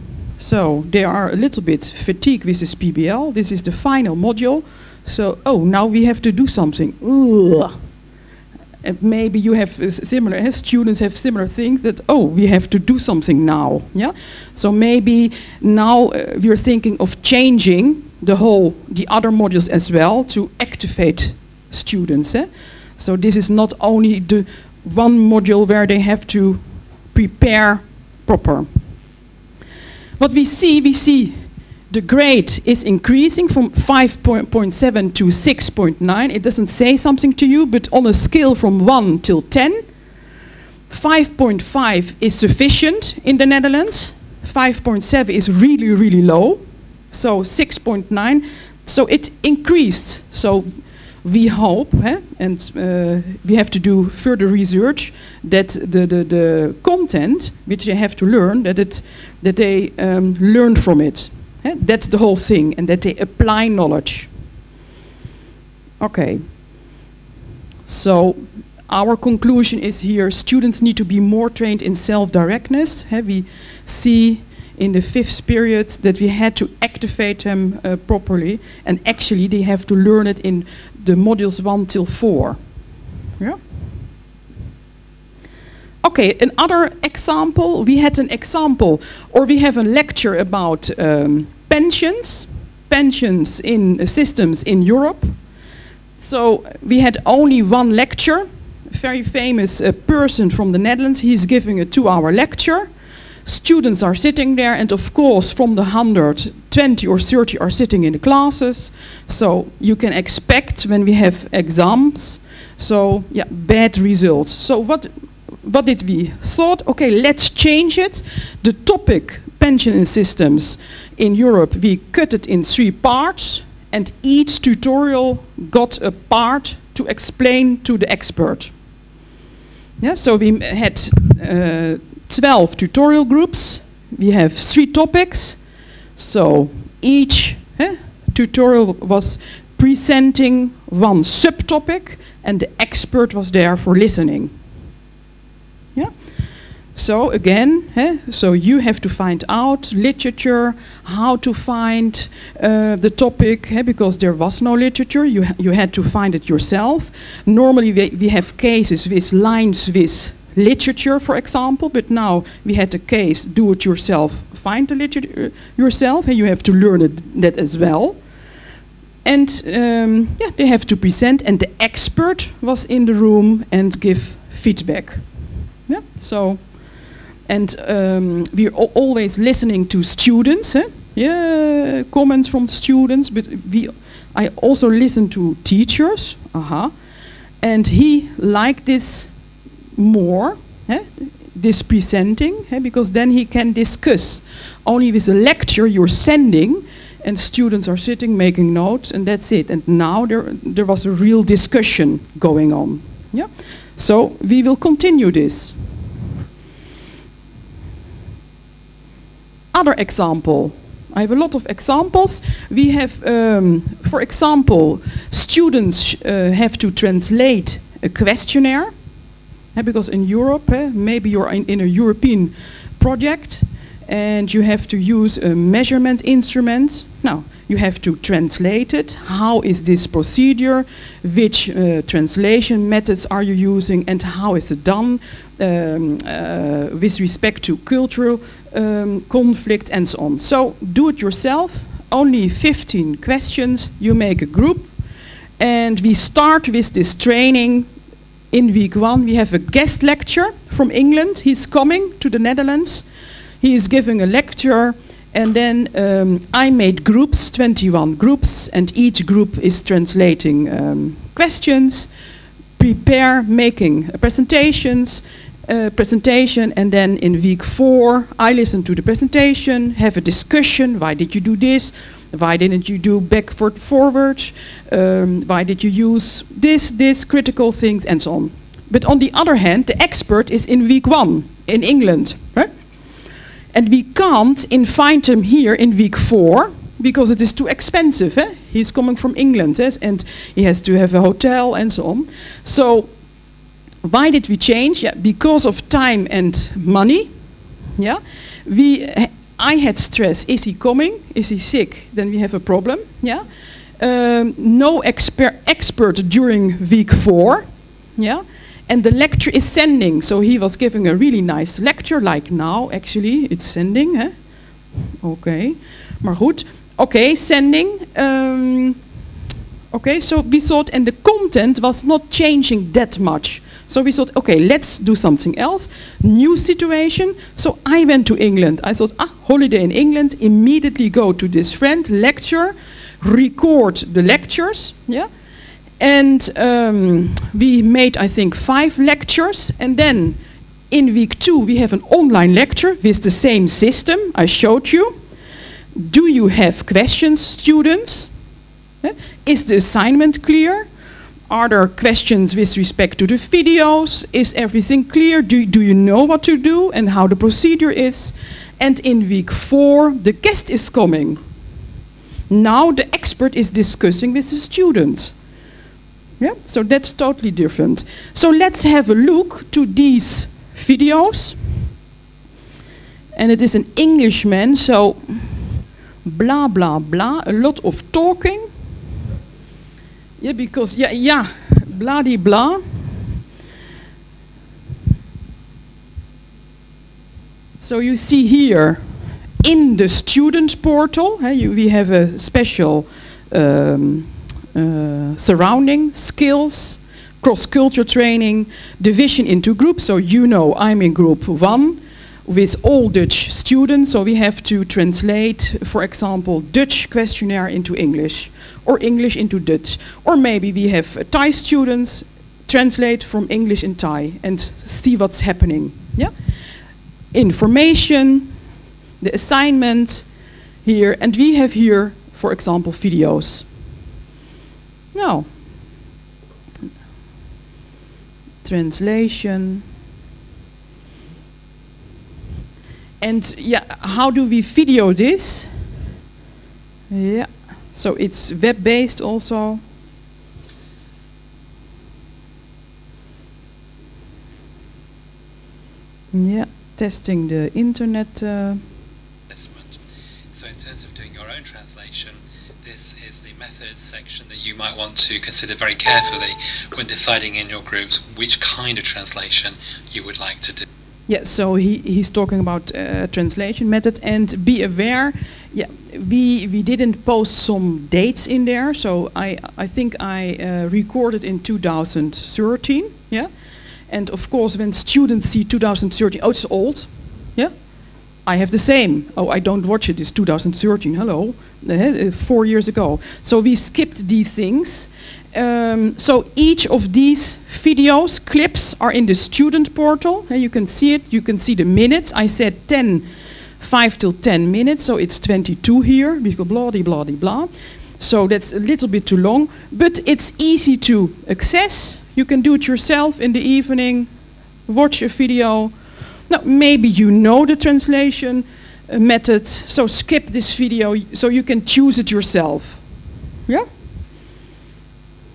so they are a little bit fatigued with this P B L. This is the final module. So, oh, now we have to do something. Ugh. And maybe you have uh, similar, uh, students have similar things that, oh, we have to do something now. Yeah. So maybe now uh, we're thinking of changing the whole, the other modules as well to activate students. Eh? So this is not only the one module where they have to prepare proper. What we see, we see the grade is increasing from five point seven to six point nine. It doesn't say something to you, but on a scale from one till ten, five point five is sufficient in the Netherlands. five point seven is really, really low. So six point nine, so it increased. So we hope, eh, and uh, we have to do further research, that the, the, the content which they have to learn, that, it, that they um, learn from it. Yeah, that's the whole thing, and that they apply knowledge. Okay. So our conclusion is here: students need to be more trained in self-directness. Yeah, we see in the fifth period that we had to activate them uh, properly, and actually they have to learn it in the modules one till four. Yeah. Okay, another example, we had an example, or we have a lecture about um, pensions, pensions in uh, systems in Europe. So we had only one lecture, a very famous uh, person from the Netherlands, he's giving a two hour lecture. Students are sitting there, and of course from the one hundred, twenty or thirty are sitting in the classes. So you can expect when we have exams, so yeah, bad results. So what What did we thought? Okay, let's change it. The topic pension systems in Europe, we cut it in three parts, and each tutorial got a part to explain to the expert. Yeah, so we had uh, twelve tutorial groups. We have three topics. So each eh, tutorial was presenting one subtopic, and the expert was there for listening. Yeah. So again, eh, so you have to find out literature, how to find uh, the topic, eh, because there was no literature. You ha you had to find it yourself. Normally we, we have cases with lines with literature, for example, but now we had the case do it yourself, find the literature yourself, and you have to learn it, that as well. And um, yeah, they have to present, and the expert was in the room and give feedback. Yeah, so, and um, we're al always listening to students, eh? Yeah, comments from students, but we, I also listen to teachers, uh-huh, and he liked this more, eh? This presenting, eh? Because then he can discuss. Only with a lecture you're sending, and students are sitting making notes, and that's it. And now there, there was a real discussion going on. Yeah. So we will continue this. Other example. I have a lot of examples. We have, um, for example, students uh, have to translate a questionnaire. Eh, because in Europe, eh, maybe you're in, in a European project, and you have to use a measurement instrument. Now, you have to translate it. How is this procedure? Which uh, translation methods are you using, and how is it done um, uh, with respect to cultural um, conflict and so on. So do it yourself. Only fifteen questions. You make a group, and we start with this training. In week one, we have a guest lecture from England. He's coming to the Netherlands. He is giving a lecture. And then um, I made groups, twenty-one groups, and each group is translating um, questions, prepare, making uh, presentations, uh, presentation, and then in week four, I listen to the presentation, have a discussion. Why did you do this? Why didn't you do backward, forward? Um, why did you use this, this, critical things, and so on. But on the other hand, the expert is in week one in England, right? And we can't invite him here in week four because it is too expensive. Eh? He's coming from England, eh? And he has to have a hotel and so on. So why did we change? Yeah, because of time and money. Yeah, we. Uh, I had stress. Is he coming? Is he sick? Then we have a problem. Yeah, um, no exper expert during week four. Yeah. And the lecture is sending, so he was giving a really nice lecture, like now, actually, it's sending. Hè? Okay, maar goed. Okay, sending. Um, okay, so we thought, and the content was not changing that much. So we thought, okay, let's do something else. New situation. So I went to England. I thought, ah, holiday in England, immediately go to this friend, lecture, record the lectures, yeah. And um, we made, I think, five lectures. And then in week two, we have an online lecture with the same system I showed you. Do you have questions, students? Eh? Is the assignment clear? Are there questions with respect to the videos? Is everything clear? Do, do you know what to do and how the procedure is? And in week four, the guest is coming. Now the expert is discussing with the students. Yeah, so that's totally different. So let's have a look to these videos. And it is an Englishman, so blah, blah, blah, a lot of talking. Yeah, because, yeah, yeah, blah, de blah. So you see here, in the student portal, hey, you, we have a special um, Uh, surrounding, skills, cross-culture training, division into groups. So you know I'm in group one with all Dutch students. So we have to translate, for example, Dutch questionnaire into English or English into Dutch. Or maybe we have uh, Thai students translate from English in Thai and see what's happening. Yeah, information, the assignment here, and we have here, for example, videos. No. Translation. And yeah, how do we video this? Yeah, so it's web-based also. Yeah, testing the internet. Uh, so in terms of doing your own translation, this is the methods section that you might want to consider very carefully when deciding in your groups which kind of translation you would like to do. Yeah, so he, he's talking about uh, translation methods, and be aware, yeah, we we didn't post some dates in there, so I, I think I uh, recorded in two thousand thirteen, yeah, and of course when students see two thousand thirteen, oh, it's old, yeah, I have the same. Oh, I don't watch it. It's two thousand thirteen. Hello, uh, four years ago. So we skipped these things. Um, so each of these videos, clips, are in the student portal. Uh, you can see it. You can see the minutes. I said ten, five till ten minutes. So it's twenty-two here. Because blah, blah, blah, blah. So that's a little bit too long. But it's easy to access. You can do it yourself in the evening. Watch a video. Now, maybe you know the translation uh, method, so skip this video so you can choose it yourself. Yeah?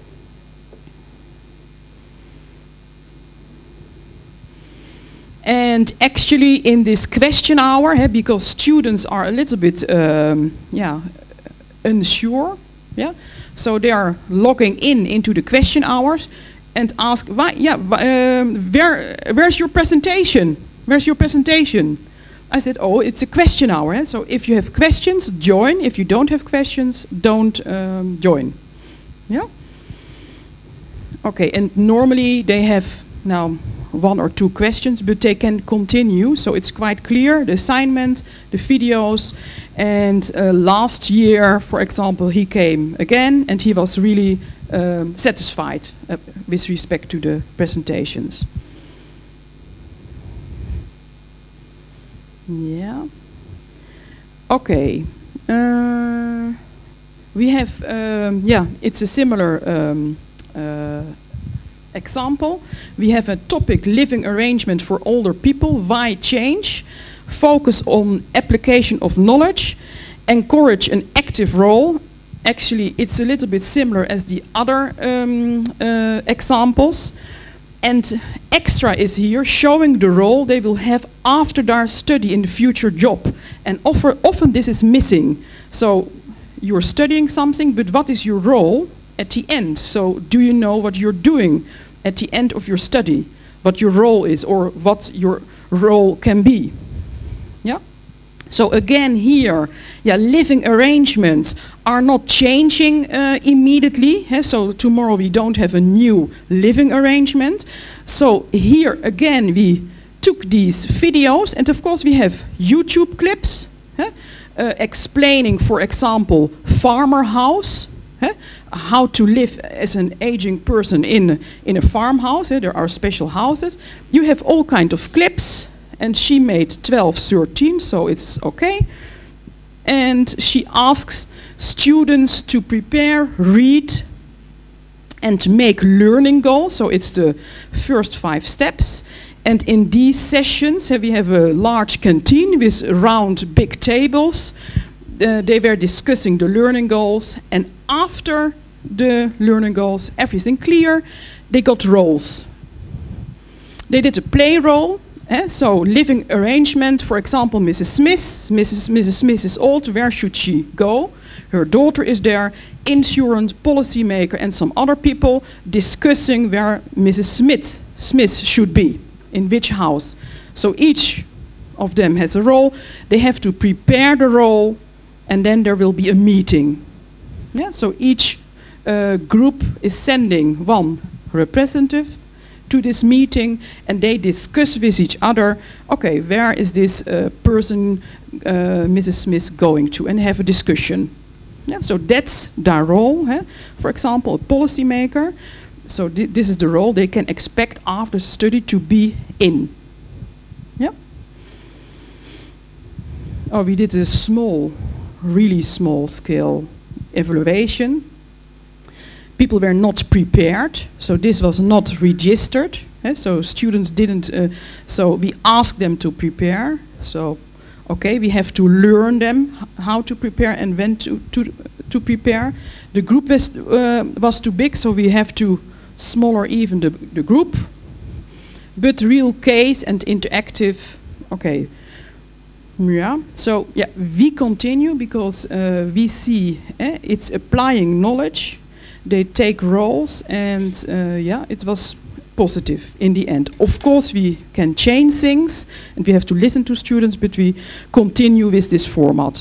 And And actually in this question hour, eh, because students are a little bit um, yeah, unsure, yeah, so they are logging in into the question hours and ask, why, yeah, um, where, where's your presentation? Where's your presentation? I said, oh, it's a question hour. Eh? So if you have questions, join. If you don't have questions, don't um, join. Yeah? Okay, and normally they have now one or two questions, but they can continue. So it's quite clear, the assignment, the videos. And uh, last year, for example, he came again and he was really um, satisfied uh, with respect to the presentations. Yeah. Okay. Uh, we have, um, yeah, it's a similar um, uh, example. We have a topic, living arrangement for older people. Why change? Focus on application of knowledge. Encourage an active role. Actually, it's a little bit similar as the other um, uh, examples. And extra is here showing the role they will have after their study in the future job. And offer, often this is missing. So you're studying something, but what is your role at the end? So do you know what you're doing at the end of your study? What your role is or what your role can be? Yeah? So again here, yeah, living arrangements are not changing uh, immediately. Eh? So tomorrow we don't have a new living arrangement. So here again we took these videos and of course we have YouTube clips eh? uh, explaining, for example, farmer house. Eh? How to live as an aging person in, in a farmhouse. Eh? There are special houses. You have all kinds of clips. And she made twelve, thirteen, so it's okay. And she asks students to prepare, read, and make learning goals. So it's the first five steps. And in these sessions, uh, we have a large canteen with round big tables. Uh, they were discussing the learning goals. And after the learning goals, everything clear, they got roles. They did a play role. Eh, so living arrangement, for example, Missus Smith. Missus Missus Smith is old, where should she go? Her daughter is there, insurance, policymaker and some other people discussing where Missus Smith, Smith should be, in which house. So each of them has a role. They have to prepare the role and then there will be a meeting. Yeah, so each uh, group is sending one representative to this meeting and they discuss with each other, okay, where is this uh, person, uh, Missus Smith, going to, and have a discussion. Yeah, so that's their role. Eh? For example, a policymaker, so th this is the role they can expect after study to be in. Yeah. Oh, we did a small, really small scale evaluation. People were not prepared, so this was not registered. Eh? So students didn't, uh, so we asked them to prepare. So, okay, we have to learn them how to prepare and when to, to, to prepare. The group was, uh, was too big, so we have to smaller even the, the group. But real case and interactive, okay. Yeah, so yeah, we continue because uh, we see eh, it's applying knowledge. They take roles and uh, yeah, it was positive in the end. Of course we can change things and we have to listen to students, but we continue with this format.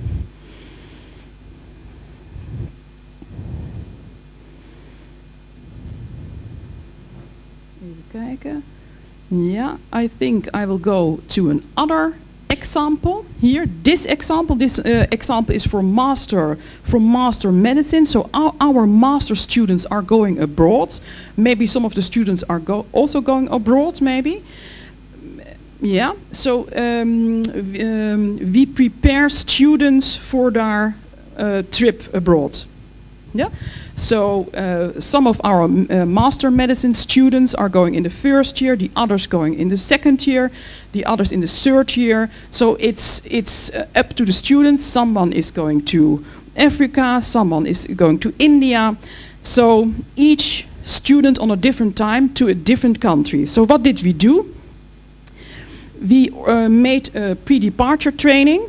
Even kijken. Yeah, I think I will go to another example here. This example, this uh, example is for master, from master medicine. So our, our master students are going abroad. Maybe some of the students are go also going abroad, maybe. Yeah, so um, um, we prepare students for their uh, trip abroad. Yeah, so uh, some of our uh, master medicine students are going in the first year, the others going in the second year, the others in the third year. So it's it's uh, up to the students. Someone is going to Africa, someone is going to India. So each student on a different time to a different country. So what did we do? We uh, made a pre-departure training.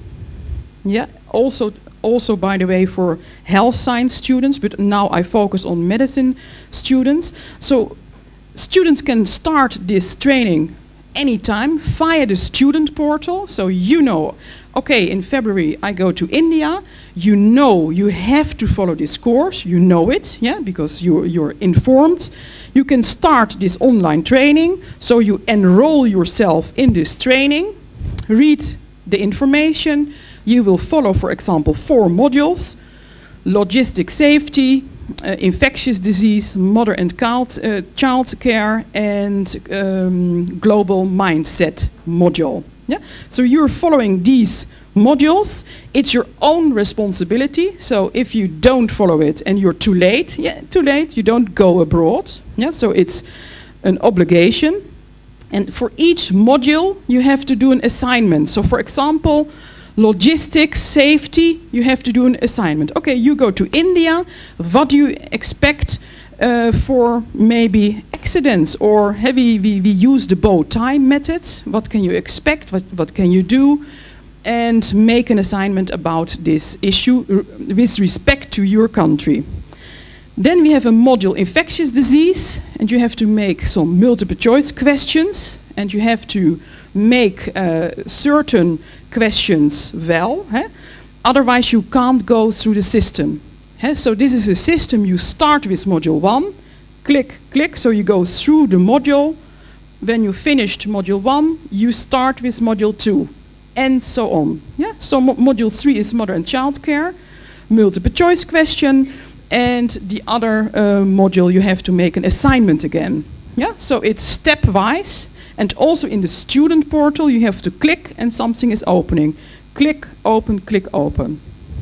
Yeah, also, also by the way for health science students, but now I focus on medicine students. So students can start this training anytime via the student portal. So you know, okay, in February I go to India. You know you have to follow this course. You know it, yeah, because you're, you're informed. You can start this online training. So you enroll yourself in this training, read the information. You will follow, for example, four modules: logistic safety, uh, infectious disease, mother and child, uh, child care, and um, global mindset module. Yeah? So you're following these modules. It's your own responsibility. So if you don't follow it and you're too late, yeah, too late, you don't go abroad. Yeah? So it's an obligation. And for each module, you have to do an assignment. So for example, logistics, safety, you have to do an assignment. Okay, you go to India. What do you expect uh, for maybe accidents? Or have we, we, we use the bow tie methods? What can you expect? What, what can you do? And make an assignment about this issue with respect to your country. Then we have a module infectious disease, and you have to make some multiple choice questions, and you have to make uh, certain questions well. Huh? Otherwise you can't go through the system. Huh? So this is a system. You start with module one, click, click, so you go through the module. When you finished module one, you start with module two, and so on. Yeah? So mo module three is mother and child care, multiple choice question, and the other uh, module you have to make an assignment again. Yeah? So it's stepwise. And also in the student portal, you have to click and something is opening. Click, open, click, open.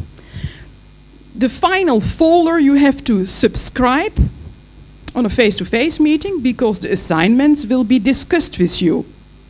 The final folder you have to subscribe on a face-to-face meeting because the assignments will be discussed with you.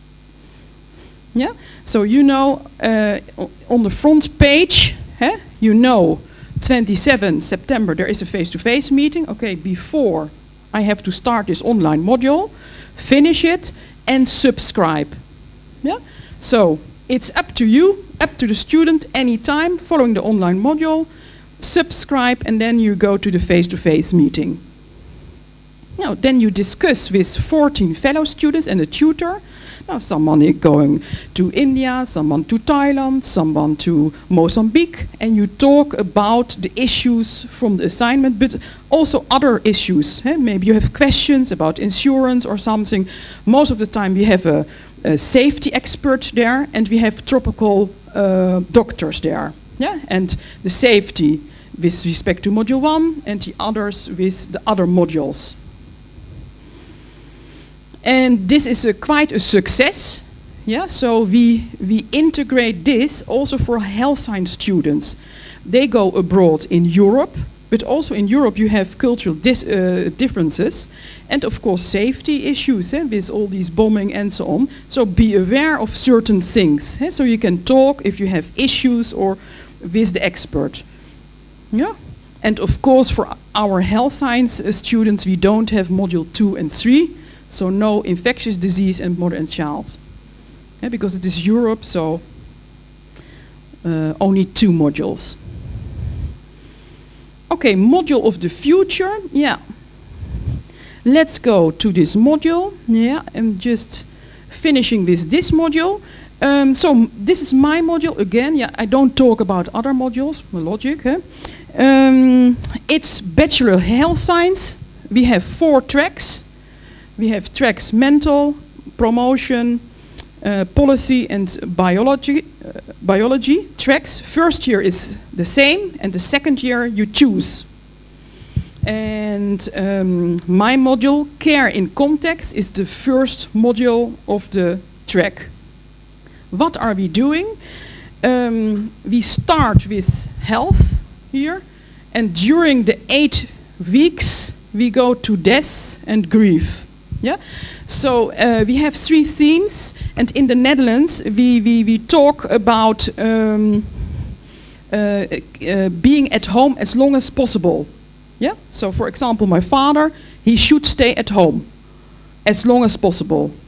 Yeah? So you know, uh, on the front page, eh, you know, twenty-seventh September there is a face-to-face meeting. Okay, before I have to start this online module, finish it, and subscribe. Yeah? So it's up to you, up to the student, anytime, following the online module, subscribe, and then you go to the face-to-face meeting. Now, then you discuss with fourteen fellow students and a tutor. Now, someone is going to India, someone to Thailand, someone to Mozambique, and you talk about the issues from the assignment, but also other issues. Eh? Maybe you have questions about insurance or something. Most of the time we have a, a safety expert there, and we have tropical uh, doctors there. Yeah? And the safety with respect to module one, and the others with the other modules. And this is a quite a success. Yeah, so we, we integrate this also for health science students. They go abroad in Europe, but also in Europe you have cultural dis uh, differences, and of course safety issues eh, with all these bombing and so on. So be aware of certain things. Eh, so you can talk if you have issues or with the expert. Yeah. And of course for our health science uh, students we don't have module two and three. So no infectious disease and mother and child. Yeah, because it is Europe, so uh, only two modules. Okay, module of the future. Yeah. Let's go to this module. Yeah, I'm just finishing with this module. Um, so this is my module again. Yeah, I don't talk about other modules. Logic. Eh? Um, it's Bachelor of Health Science. We have four tracks. We have tracks mental, promotion, uh, policy, and biology. Uh, biology tracks. First year is the same, and the second year you choose. And um, my module, Care in Context, is the first module of the track. What are we doing? Um, we start with health here, and during the eight weeks we go to death and grief. Yeah, so uh, we have three themes, and in the Netherlands we we, we talk about um, uh, uh, being at home as long as possible. Yeah, so for example, my father, he should stay at home as long as possible.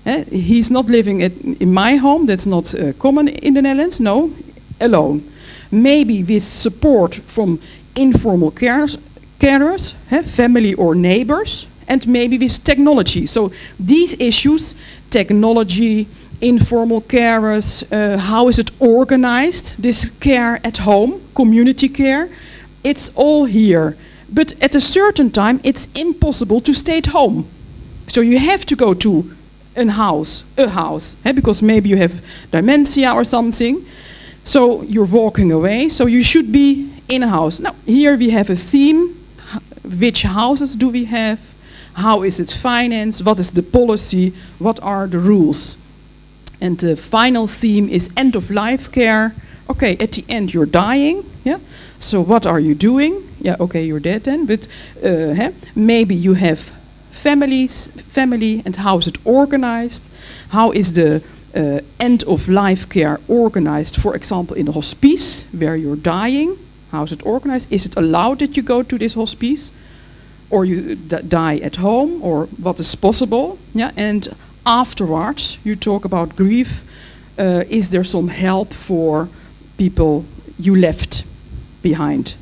Eh, he's not living at, in my home, that's not uh, common in the Netherlands, no, alone. Maybe with support from informal carers, carers eh, family or neighbors, and maybe with technology. So these issues, technology, informal carers, uh, how is it organized, this care at home, community care, it's all here. But at a certain time, it's impossible to stay at home. So you have to go to a house, a house, eh, because maybe you have dementia or something. So you're walking away, so you should be in a house. Now, here we have a theme. Which houses do we have? How is it financed? What is the policy? What are the rules? And the final theme is end-of-life care. Okay, at the end you're dying, yeah? So what are you doing? Yeah, okay, you're dead then, but uh, huh? maybe you have families, family, and how is it organized? How is the uh, end-of-life care organized, for example, in a hospice, where you're dying? How is it organized? Is it allowed that you go to this hospice? Or you d die at home, or what is possible? Yeah, and afterwards, you talk about grief. Uh, is there some help for people you left behind?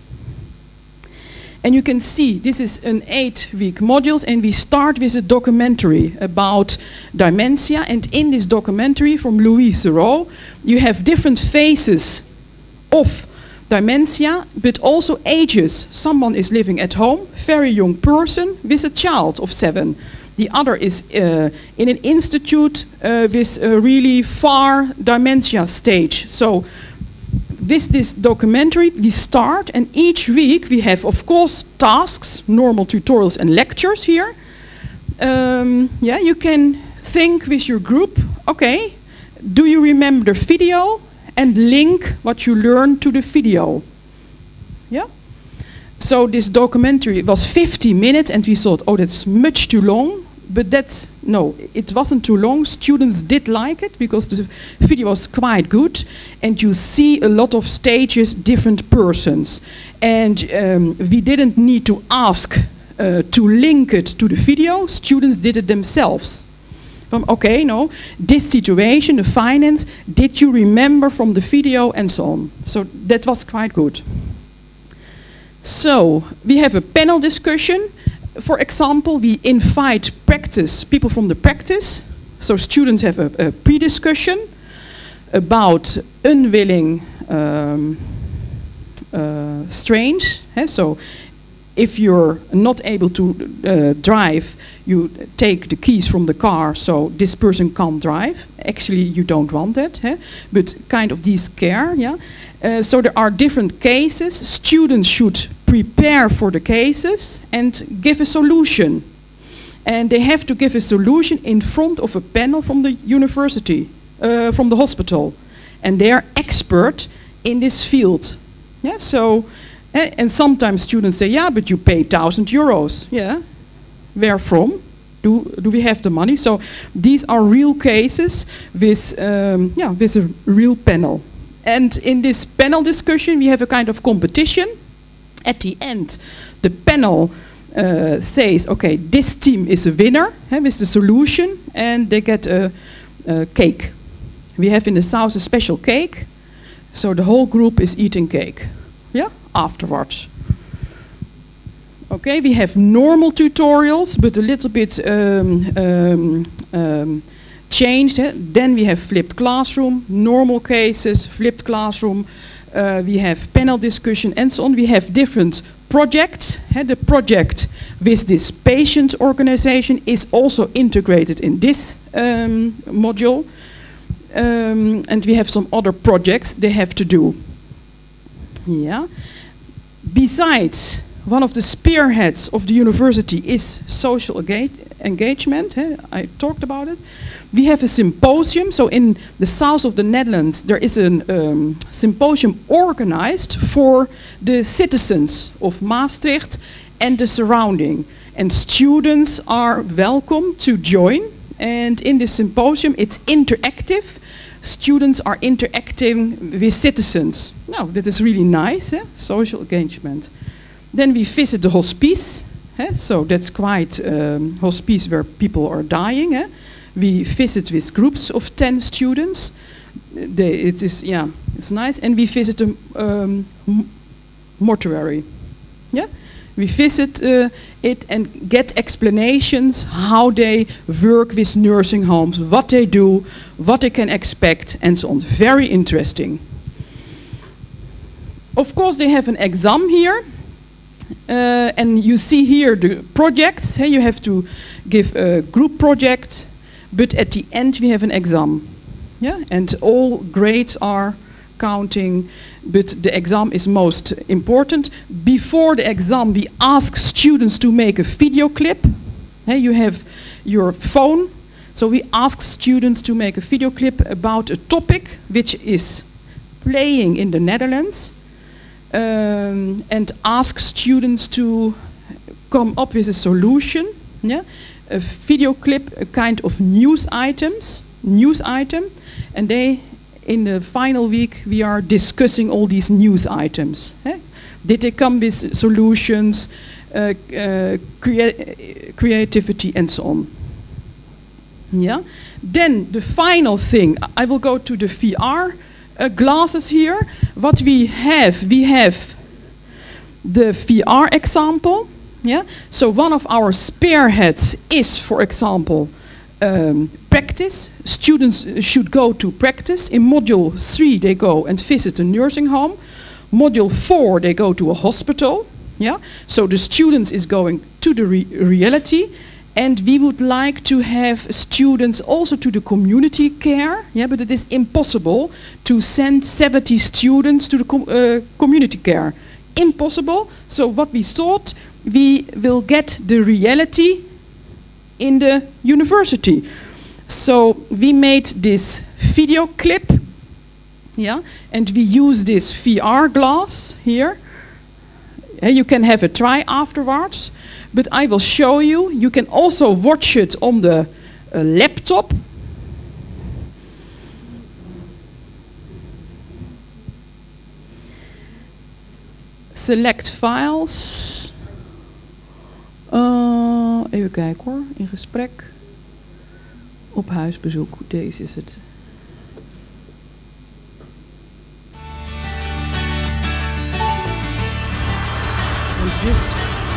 And you can see this is an eight-week module, and we start with a documentary about dementia. And in this documentary from Louis Theroux, you have different phases of dementia, but also ages. Someone is living at home, very young person with a child of seven. The other is uh, in an institute uh, with a really far dementia stage. So with this documentary we start, and each week we have, of course, tasks, normal tutorials and lectures here. Um, yeah, you can think with your group, okay, do you remember the video? And link what you learned to the video. Yeah? So this documentary was fifty minutes, and we thought, oh, that's much too long. But that's, no, it wasn't too long. Students did like it, because the video was quite good. And you see a lot of stages, different persons. And um, we didn't need to ask uh, to link it to the video. Students did it themselves. From, okay, no, this situation, the finance, did you remember from the video, and so on. So that was quite good. So we have a panel discussion. For example, we invite practice, people from the practice. So students have a, a pre-discussion about unwilling um, uh, strains. Eh? So if you're not able to uh, drive, you take the keys from the car, so this person can't drive. Actually, you don't want that, eh? But kind of this care, yeah. Uh, so there are different cases. Students should prepare for the cases and give a solution. And they have to give a solution in front of a panel from the university, uh, from the hospital. And they are expert in this field. Yeah, so, uh, and sometimes students say, yeah, but you pay one thousand euros. Yeah, where from? Do, do we have the money? So these are real cases with, um, yeah, with a real panel. And in this panel discussion, we have a kind of competition. At the end, the panel uh, says, okay, this team is a winner eh, with the solution, and they get a, a cake. We have in the south a special cake, so the whole group is eating cake, yeah, afterwards. Okay, we have normal tutorials, but a little bit um, um, um, changed. Eh? Then we have flipped classroom, normal cases, flipped classroom. Uh, we have panel discussion and so on. We have different projects. Eh? The project with this patient organization is also integrated in this um, module. Um, and we have some other projects they have to do. Yeah. Besides, one of the spearheads of the university is social engagement. Eh? I talked about it. We have a symposium. So in the south of the Netherlands, there is a um, symposium organized for the citizens of Maastricht and the surrounding. And students are welcome to join. And in this symposium, it's interactive. Students are interacting with citizens. Now, that is really nice, eh? Social engagement. Then we visit the hospice. Eh? So that's quite um, hospice where people are dying. Eh? We visit with groups of ten students. They, it is, yeah, it's nice. And we visit a um, mortuary. Yeah, we visit uh, it and get explanations how they work with nursing homes, what they do, what they can expect, and so on. Very interesting. Of course, they have an exam here. Uh, and you see here the projects. Hey, you have to give a group project, but at the end we have an exam. Yeah, and all grades are counting, but the exam is most important. Before the exam, we ask students to make a video clip. Hey, you have your phone, so we ask students to make a video clip about a topic which is playing in the Netherlands. Um, and ask students to come up with a solution, yeah, a video clip, a kind of news items, news item, and they, in the final week, we are discussing all these news items. Eh? Did they come with solutions, uh, uh, crea creativity, and so on? Yeah. Then the final thing, I will go to the V R. Uh, glasses here. What we have, we have the V R example. Yeah. So one of our spearheads is, for example, um, practice. Students should go to practice. In module three, they go and visit a nursing home. Module four, they go to a hospital. Yeah. So the students is going to the re reality. And we would like to have students also to the community care, yeah, but it is impossible to send seventy students to the com uh, community care. Impossible. So what we thought, we will get the reality in the university. So we made this video clip, yeah, and we use this V R glass here. Uh, you can have a try afterwards. But I will show you. You can also watch it on the uh, laptop. Select files. Uh, even kijken hoor. In gesprek. Op huisbezoek. Deze is het. And just.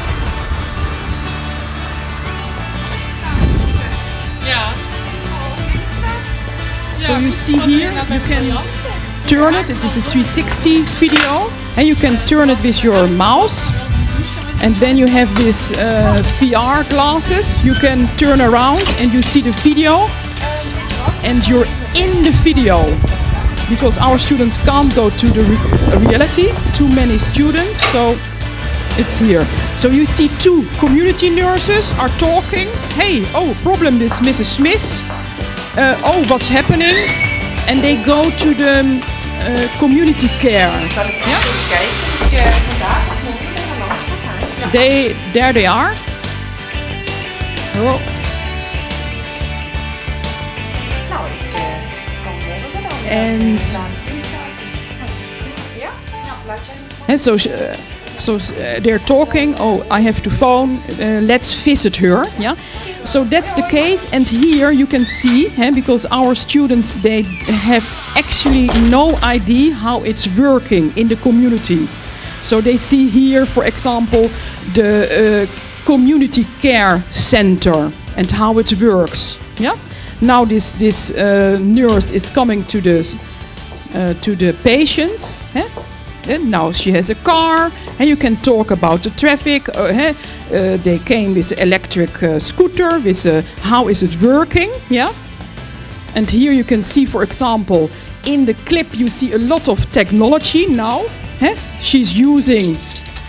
So you see here, you can turn it. It is a three sixty video, and you can turn it with your mouse. And then you have this uh, V R glasses. You can turn around and you see the video, and you're in the video. Because our students can't go to the re reality, too many students, so it's here. So you see two community nurses are talking. Hey, oh, problem with Missus Smith. Uh, oh, what's happening? And they go to the um, uh, community care. Yeah? They, there they are. Oh. And, and so, uh, so uh, they're talking. Oh, I have to phone. Uh, let's visit her. Yeah. So that's the case, and here you can see, eh, because our students, they have actually no idea how it's working in the community. So they see here, for example, the uh, community care center and how it works. Yeah. Now this this uh, nurse is coming to the uh, to the patients. Eh? And now she has a car, and you can talk about the traffic. Uh, uh, they came with an electric uh, scooter, with uh, how is it working, yeah? And here you can see, for example, in the clip you see a lot of technology now. Eh? She's using,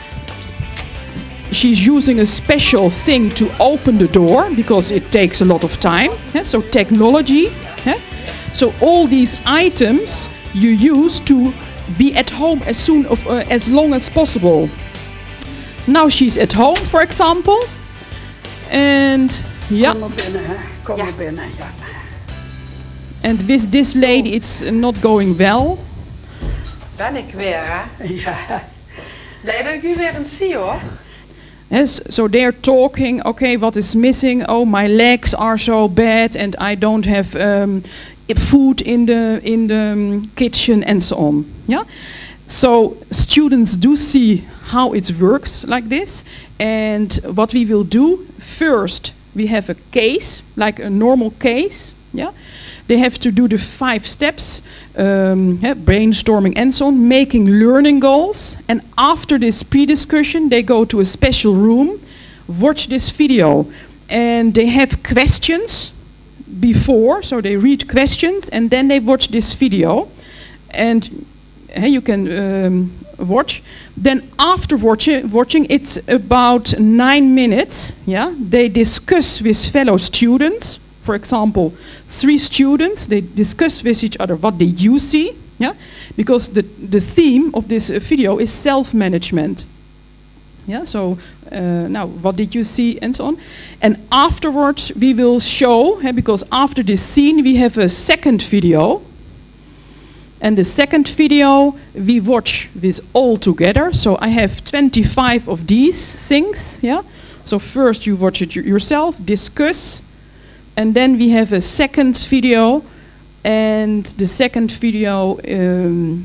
she's using a special thing to open the door, because it takes a lot of time. Eh? So technology. Eh? So all these items you use to be at home as soon of uh, as long as possible. Now she's at home, for example, and yeah. Kom maar binnen, hè? Kom maar binnen, ja. And with this lady, it's not going well. Ben ik weer, hè? Ja. Blij dat ik u weer eens zie, hoor. Yes, so they're talking, okay, what is missing? Oh, my legs are so bad and I don't have um, food in the, in the um, kitchen and so on. Yeah? So students do see how it works like this. And what we will do, first we have a case, like a normal case. Yeah? They have to do the five steps, um, yeah, brainstorming and so on, making learning goals. And after this pre-discussion, they go to a special room, watch this video. And they have questions before, so they read questions, and then they watch this video. And uh, you can um, watch. Then after watch watching, it's about nine minutes. Yeah, they discuss with fellow students. For example, three students, they discuss with each other what did you see, yeah? Because the, the theme of this uh, video is self-management. Yeah, so uh, now what did you see and so on. And afterwards we will show, yeah, because after this scene we have a second video. And the second video we watch this all together. So I have twenty-five of these things, yeah? So first you watch it yourself, discuss. And then we have a second video, and the second video um,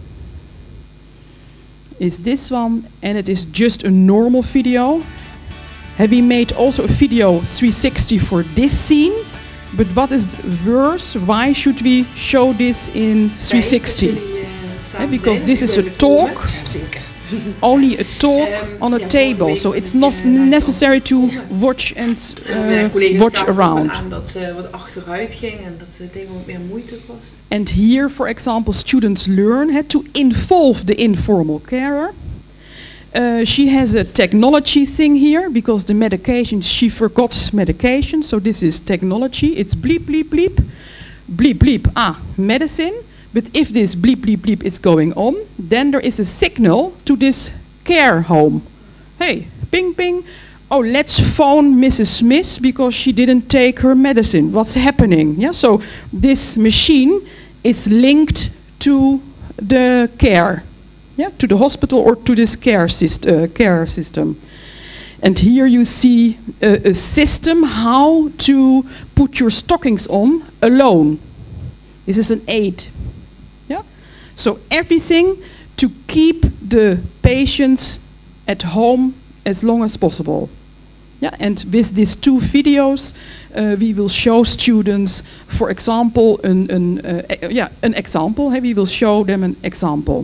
is this one, and it is just a normal video. Have we made also a video three sixty for this scene? But what is worse? Why should we show this in three sixty? Yeah, because this is a talk. Only a talk um, on a ja, table, so it's not necessary to watch and uh, watch around. Aan dat ze wat achteruit ging en dat het tegen wat meer moeite kost. And here, for example, students learn how to involve the informal carer. Uh, she has a technology thing here because the medication, she forgot medication, so this is technology. It's bleep, bleep, bleep, bleep, bleep, ah, medicine. But if this bleep, bleep, bleep is going on, then there is a signal to this care home. Hey, ping, ping. Oh, let's phone Missus Smith because she didn't take her medicine. What's happening? Yeah, so this machine is linked to the care, yeah, to the hospital or to this care, syst uh, care system. And here you see a, a system how to put your stockings on alone. This is an aid. So everything to keep the patients at home as long as possible. Yeah, and with these two videos, uh, we will show students, for example, an, an, uh, yeah, an example. Hey, we will show them an example.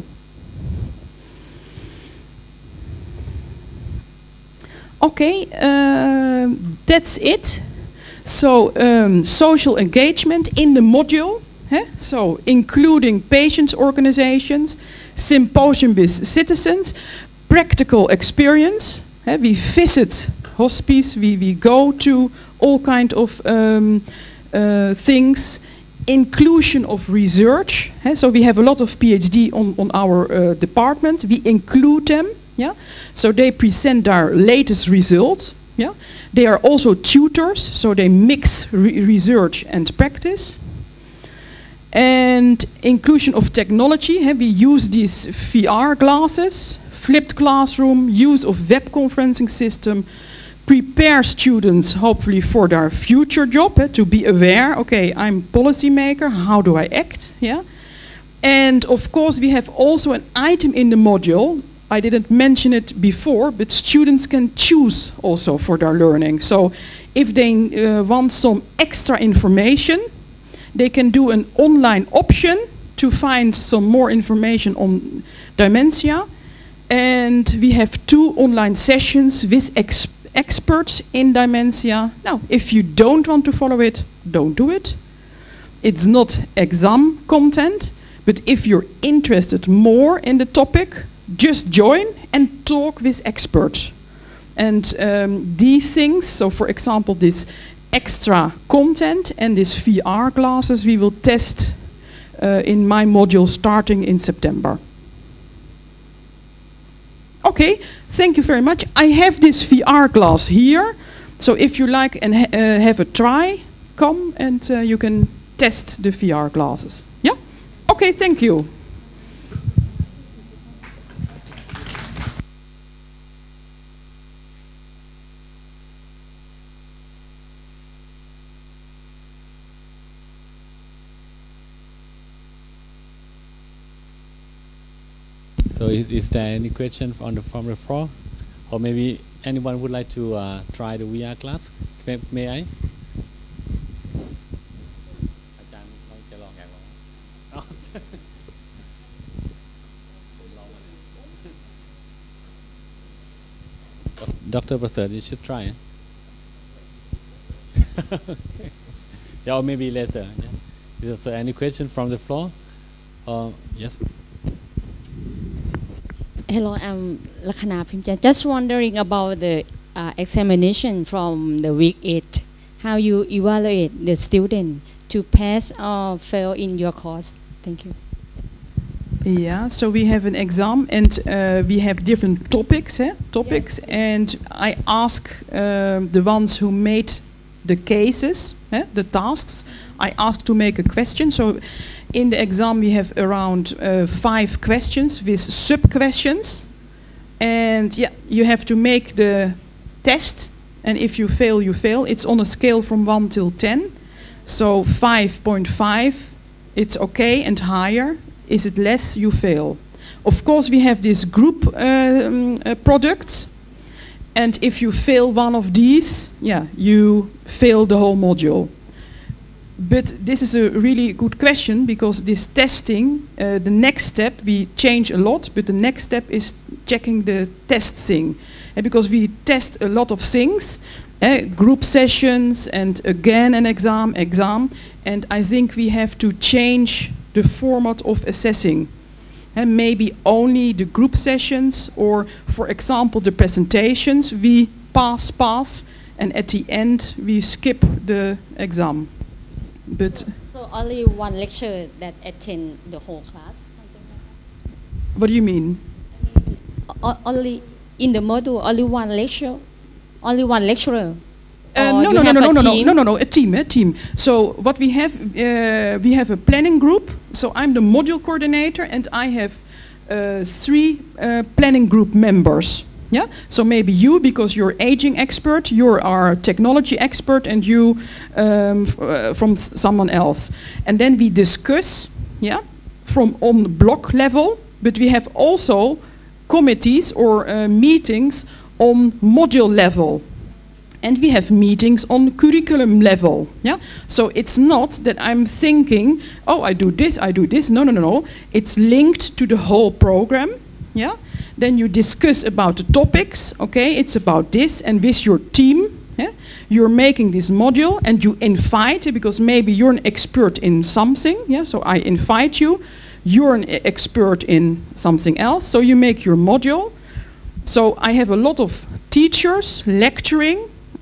Okay, uh, that's it. So um, social engagement in the module. Huh? So, including patients' organizations, symposium with citizens, practical experience. Huh? We visit hospice, we, we go to all kind of um, uh, things. Inclusion of research. Huh? So we have a lot of PhD on, on our uh, department. We include them. Yeah? So they present their latest results. Yeah? They are also tutors, so they mix re research and practice. And inclusion of technology, hey, we use these V R glasses, flipped classroom, use of web conferencing system, prepare students hopefully for their future job, eh, to be aware, okay, I'm policymaker, how do I act? Yeah. And of course we have also an item in the module, I didn't mention it before, but students can choose also for their learning. So if they uh, want some extra information, they can do an online option to find some more information on dementia. And we have two online sessions with ex experts in dementia. Now, if you don't want to follow it, don't do it. It's not exam content, but if you're interested more in the topic, just join and talk with experts. And um, these things, so for example, this extra content and this V R glasses we will test uh, in my module starting in September. Okay, thank you very much. I have this V R glass here, so if you like and ha uh, have a try, come and uh, you can test the V R glasses. Yeah? Okay, thank you. So is, is there any question on the from the floor? Or maybe anyone would like to uh, try the V R class? May, may I? Doctor Prasad, you should try. Okay. Yeah, or maybe later. Yeah. Is there any question from the floor? Uh, yes. Hello, I'm Lakhana Primja. Just wondering about the uh, examination from the week eight. How you evaluate the student to pass or fail in your course? Thank you. Yeah, so we have an exam and uh, we have different topics, eh? topics, Yes, yes. and I ask um, the ones who made the cases, eh? the tasks, I ask to make a question. So in the exam we have around uh, five questions with sub-questions, and yeah, you have to make the test, and if you fail, you fail. It's on a scale from one till ten, so five point five, it's okay, and higher. Is it less, you fail. Of course, we have this group um, uh, products, and if you fail one of these, yeah, you fail the whole module. But this is a really good question, because this testing, uh, the next step, we change a lot, but the next step is checking the test thing. And because we test a lot of things, uh, group sessions, and again an exam, exam, and I think we have to change the format of assessing. And maybe only the group sessions, or for example the presentations, we pass, pass, and at the end we skip the exam. But So, so only one lecture that attend the whole class? Something like that? what do you mean? I mean, o- only in the module, only one lecture? Only one lecturer? Uh, Or no, you no, no, have no, a no, no, no, team? no, no, no, a team, a team. So what we have, uh, we have a planning group. So I'm the module coordinator, and I have uh, three uh, planning group members. Yeah. So maybe you, because you're aging expert, you're our technology expert, and you um, f- uh, from s- someone else. And then we discuss, yeah, from on the block level. But we have also committees or uh, meetings on module level. And we have meetings on curriculum level. Yeah? So it's not that I'm thinking, oh, I do this, I do this. No, no, no, no. It's linked to the whole program. Yeah? Then you discuss about the topics. Okay, it's about this. And with your team, yeah, you're making this module, and you invite, because maybe you're an expert in something. Yeah? So I invite you. You're an e- expert in something else. So you make your module. So I have a lot of teachers lecturing.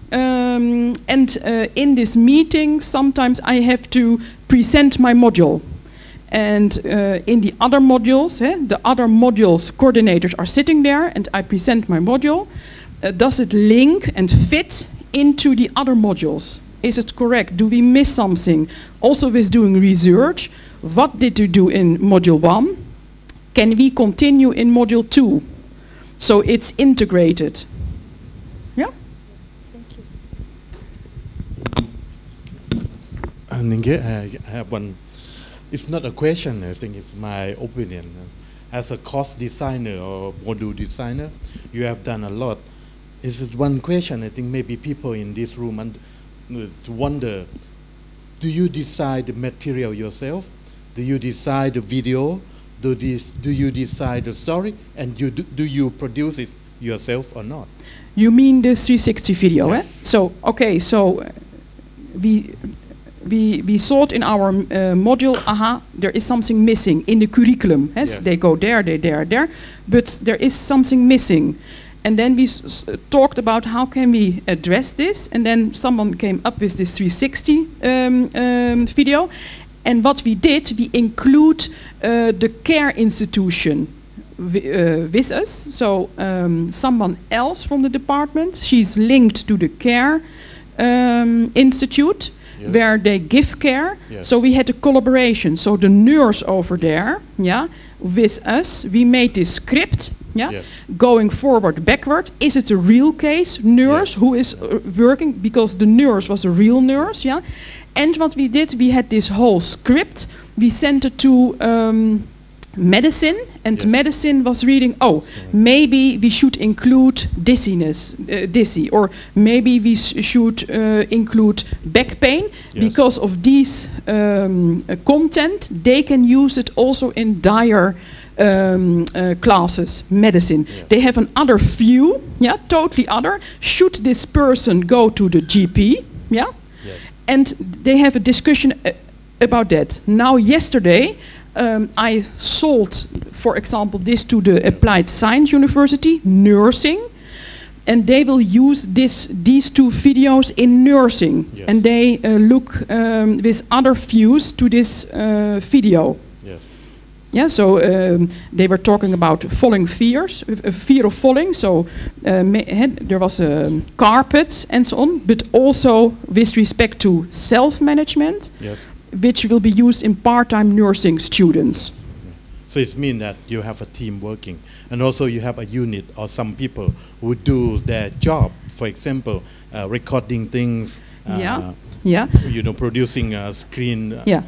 Um, and uh, in this meeting, sometimes I have to present my module. And uh, in the other modules, eh, the other modules coordinators are sitting there, and I present my module. Uh, does it link and fit into the other modules? Is it correct? Do we miss something? Also with doing research, what did you do in module one? Can we continue in module two? So it's integrated. Yeah? Thank you. And Ninge, I have one. It's not a question. I think it's my opinion. As a course designer or module designer, you have done a lot. This is one question. I think maybe people in this room and uh, to wonder: do you decide the material yourself? Do you decide the video? Do this? Do you decide the story? And you do, do you produce it yourself or not? You mean the three sixty video, Yes. eh? So, okay, so uh, we, we, we thought in our uh, module, aha, there is something missing in the curriculum. Yes? Yes. They go there, they there, there, but there is something missing. And then we s- s- talked about how can we address this, and then someone came up with this three sixty um, um, video. And what we did, we include uh, the care institution wi- uh, with us. So um, someone else from the department, she's linked to the care um, institute, Yes. where they give care. Yes. So we had a collaboration. So the nurse over there, yeah, with us, we made this script, yeah, Yes. going forward, backward. Is it a real case nurse Yes. who is uh, working? Because the nurse was a real nurse, yeah. And what we did, we had this whole script. We sent it to um, medicine, and Yes. medicine was reading, oh, Sorry. maybe we should include dizziness, uh, dizzy, or maybe we s- should uh, include back pain. Yes. Because of these um, uh, content, they can use it also in dire um, uh, classes, medicine. Yeah. They have another view, yeah, totally other. Should this person go to the G P, yeah? Yes. And they have a discussion uh, about that. Now, yesterday, um, I sold, for example, this to the Applied Science University, nursing, and they will use this, these two videos in nursing, Yes. and they uh, look um, with other views to this uh, video. Yes. Yeah, so um, they were talking about falling fears, uh, fear of falling. So uh, ma- had- there was a carpet and so on, but also with respect to self-management, Yes. which will be used in part-time nursing students. So it means that you have a team working, and also you have a unit or some people who do their job. For example, uh, recording things. Uh, Yeah. Yeah. You know, producing a screen. uh, Yeah.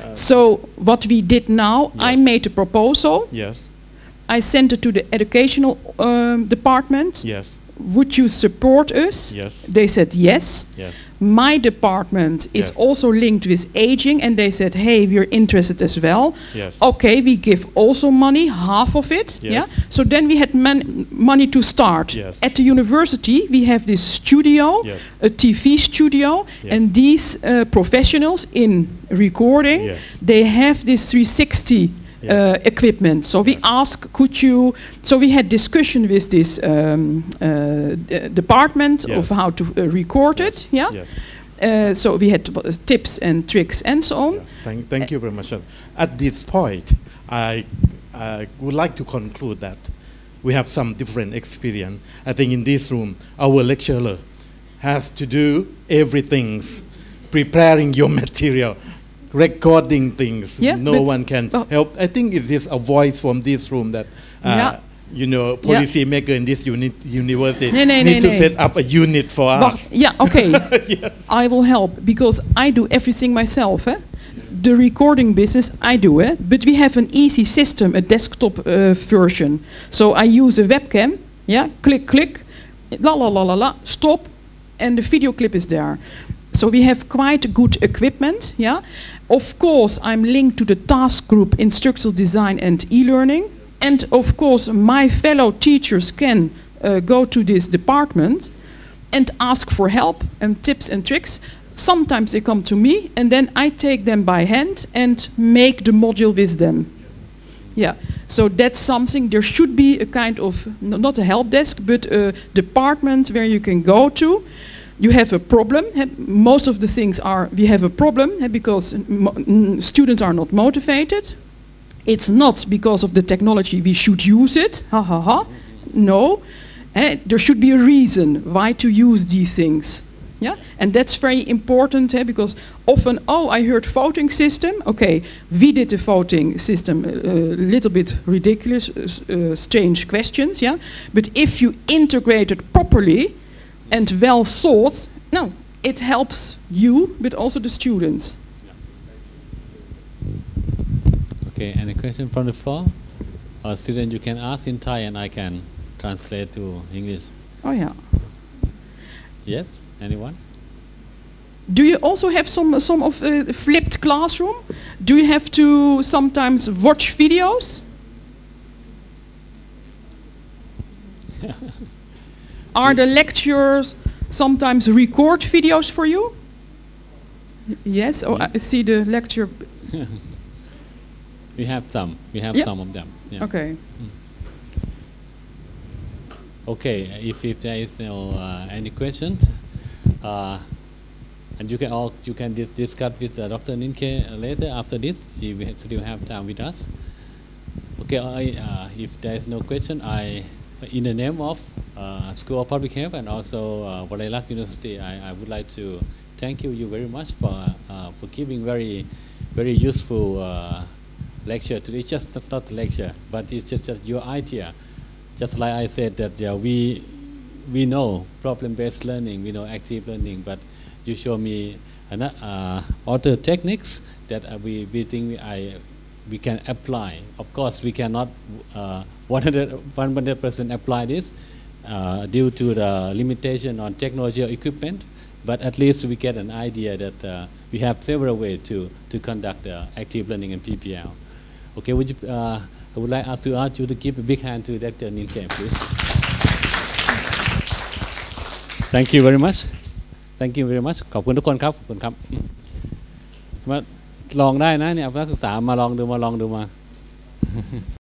So what we did now, I Yes. made a proposal. Yes. I sent it to the educational um, department. Yes. Would you support us? Yes. They said yes. Yes. My department is Yes. also linked with aging, and they said, hey, we're interested as well. Yes. Okay, we give also money, half of it. Yes. Yeah. So then we had man- money to start. Yes. At the university, we have this studio, Yes. a T V studio, Yes. and these uh, professionals in recording, Yes. they have this three sixty Yes. uh, equipment. So we Yes. asked, could you? So we had discussion with this um, uh, d- department Yes. of how to uh, record Yes. it. Yeah. Yes. Uh, so we had t- uh, tips and tricks and so on. Yes. Thank, thank you very much. At this point, I, I would like to conclude that we have some different experience. I think in this room, our lecturer has to do everything, preparing your material, recording things. Yeah, no but- one can well- help. I think it is a voice from this room that, uh, Yeah. you know, policy maker in this uni- university Nee, nee, need nee, to nee. set up a unit for us. Wacht, yeah, okay. Yes. I will help because I do everything myself. Eh? The recording business I do, eh? But we have an easy system, a desktop uh, version. So I use a webcam. Yeah, click, click, la la la la la, stop, and the video clip is there. So we have quite good equipment. Yeah, of course I'm linked to the task group instructional design and e-learning, and of course my fellow teachers can uh, go to this department and ask for help and tips and tricks. Sometimes they come to me and then I take them by hand and make the module with them. Yeah, so that's something. There should be a kind of, n- not a help desk, but a department where you can go to. You have a problem. eh, Most of the things are, we have a problem eh, because mo- mm, students are not motivated. It's not because of the technology we should use it. Ha ha ha. No. Eh, there should be a reason why to use these things. Yeah, and that's very important eh, because often, oh, I heard voting system. Okay, we did the voting system a uh, little bit ridiculous, uh, s- uh, strange questions. Yeah, but if you integrate it properly and well thought, no, it helps you, but also the students. Okay, any question from the floor? Uh, student, you can ask in Thai and I can translate to English. Oh yeah. Yes? Anyone? Do you also have some some of uh, flipped classroom? Do you have to sometimes watch videos? Are the lectures sometimes record videos for you? Y- Yes. Oh, I see the lecture. We have some. We have Yeah. some of them. Yeah. Okay. Okay, if, if there is no uh, any questions, uh, and you can all you can dis- discuss with uh, Doctor Ninke later after this. She will still have time with us. Okay, I, uh, if there is no question, I, in the name of uh, School of Public Health and also uh, Walayalak University, I, I would like to thank you, you very much for uh, for giving very very useful uh, lecture today. It's just not, not lecture, but it's just, just your idea. Just like I said that yeah, we we know problem-based learning, we know active learning, but you show me ano- uh, other techniques that uh, we, we think we, I we can apply. Of course, we cannot uh, one hundred percent apply this uh, due to the limitation on technology or equipment, but at least we get an idea that uh, we have several ways to, to conduct uh, active learning in P P L. Okay, would you, uh, I would like ask to ask you to give a big hand to Doctor Ninke, please. Thank you very much. Thank you very much. ขอบคุณทุกคนครับขอบคุณครับมาลองได้นะเนี่ยนักศึกษามาลองดูมาลองดูมา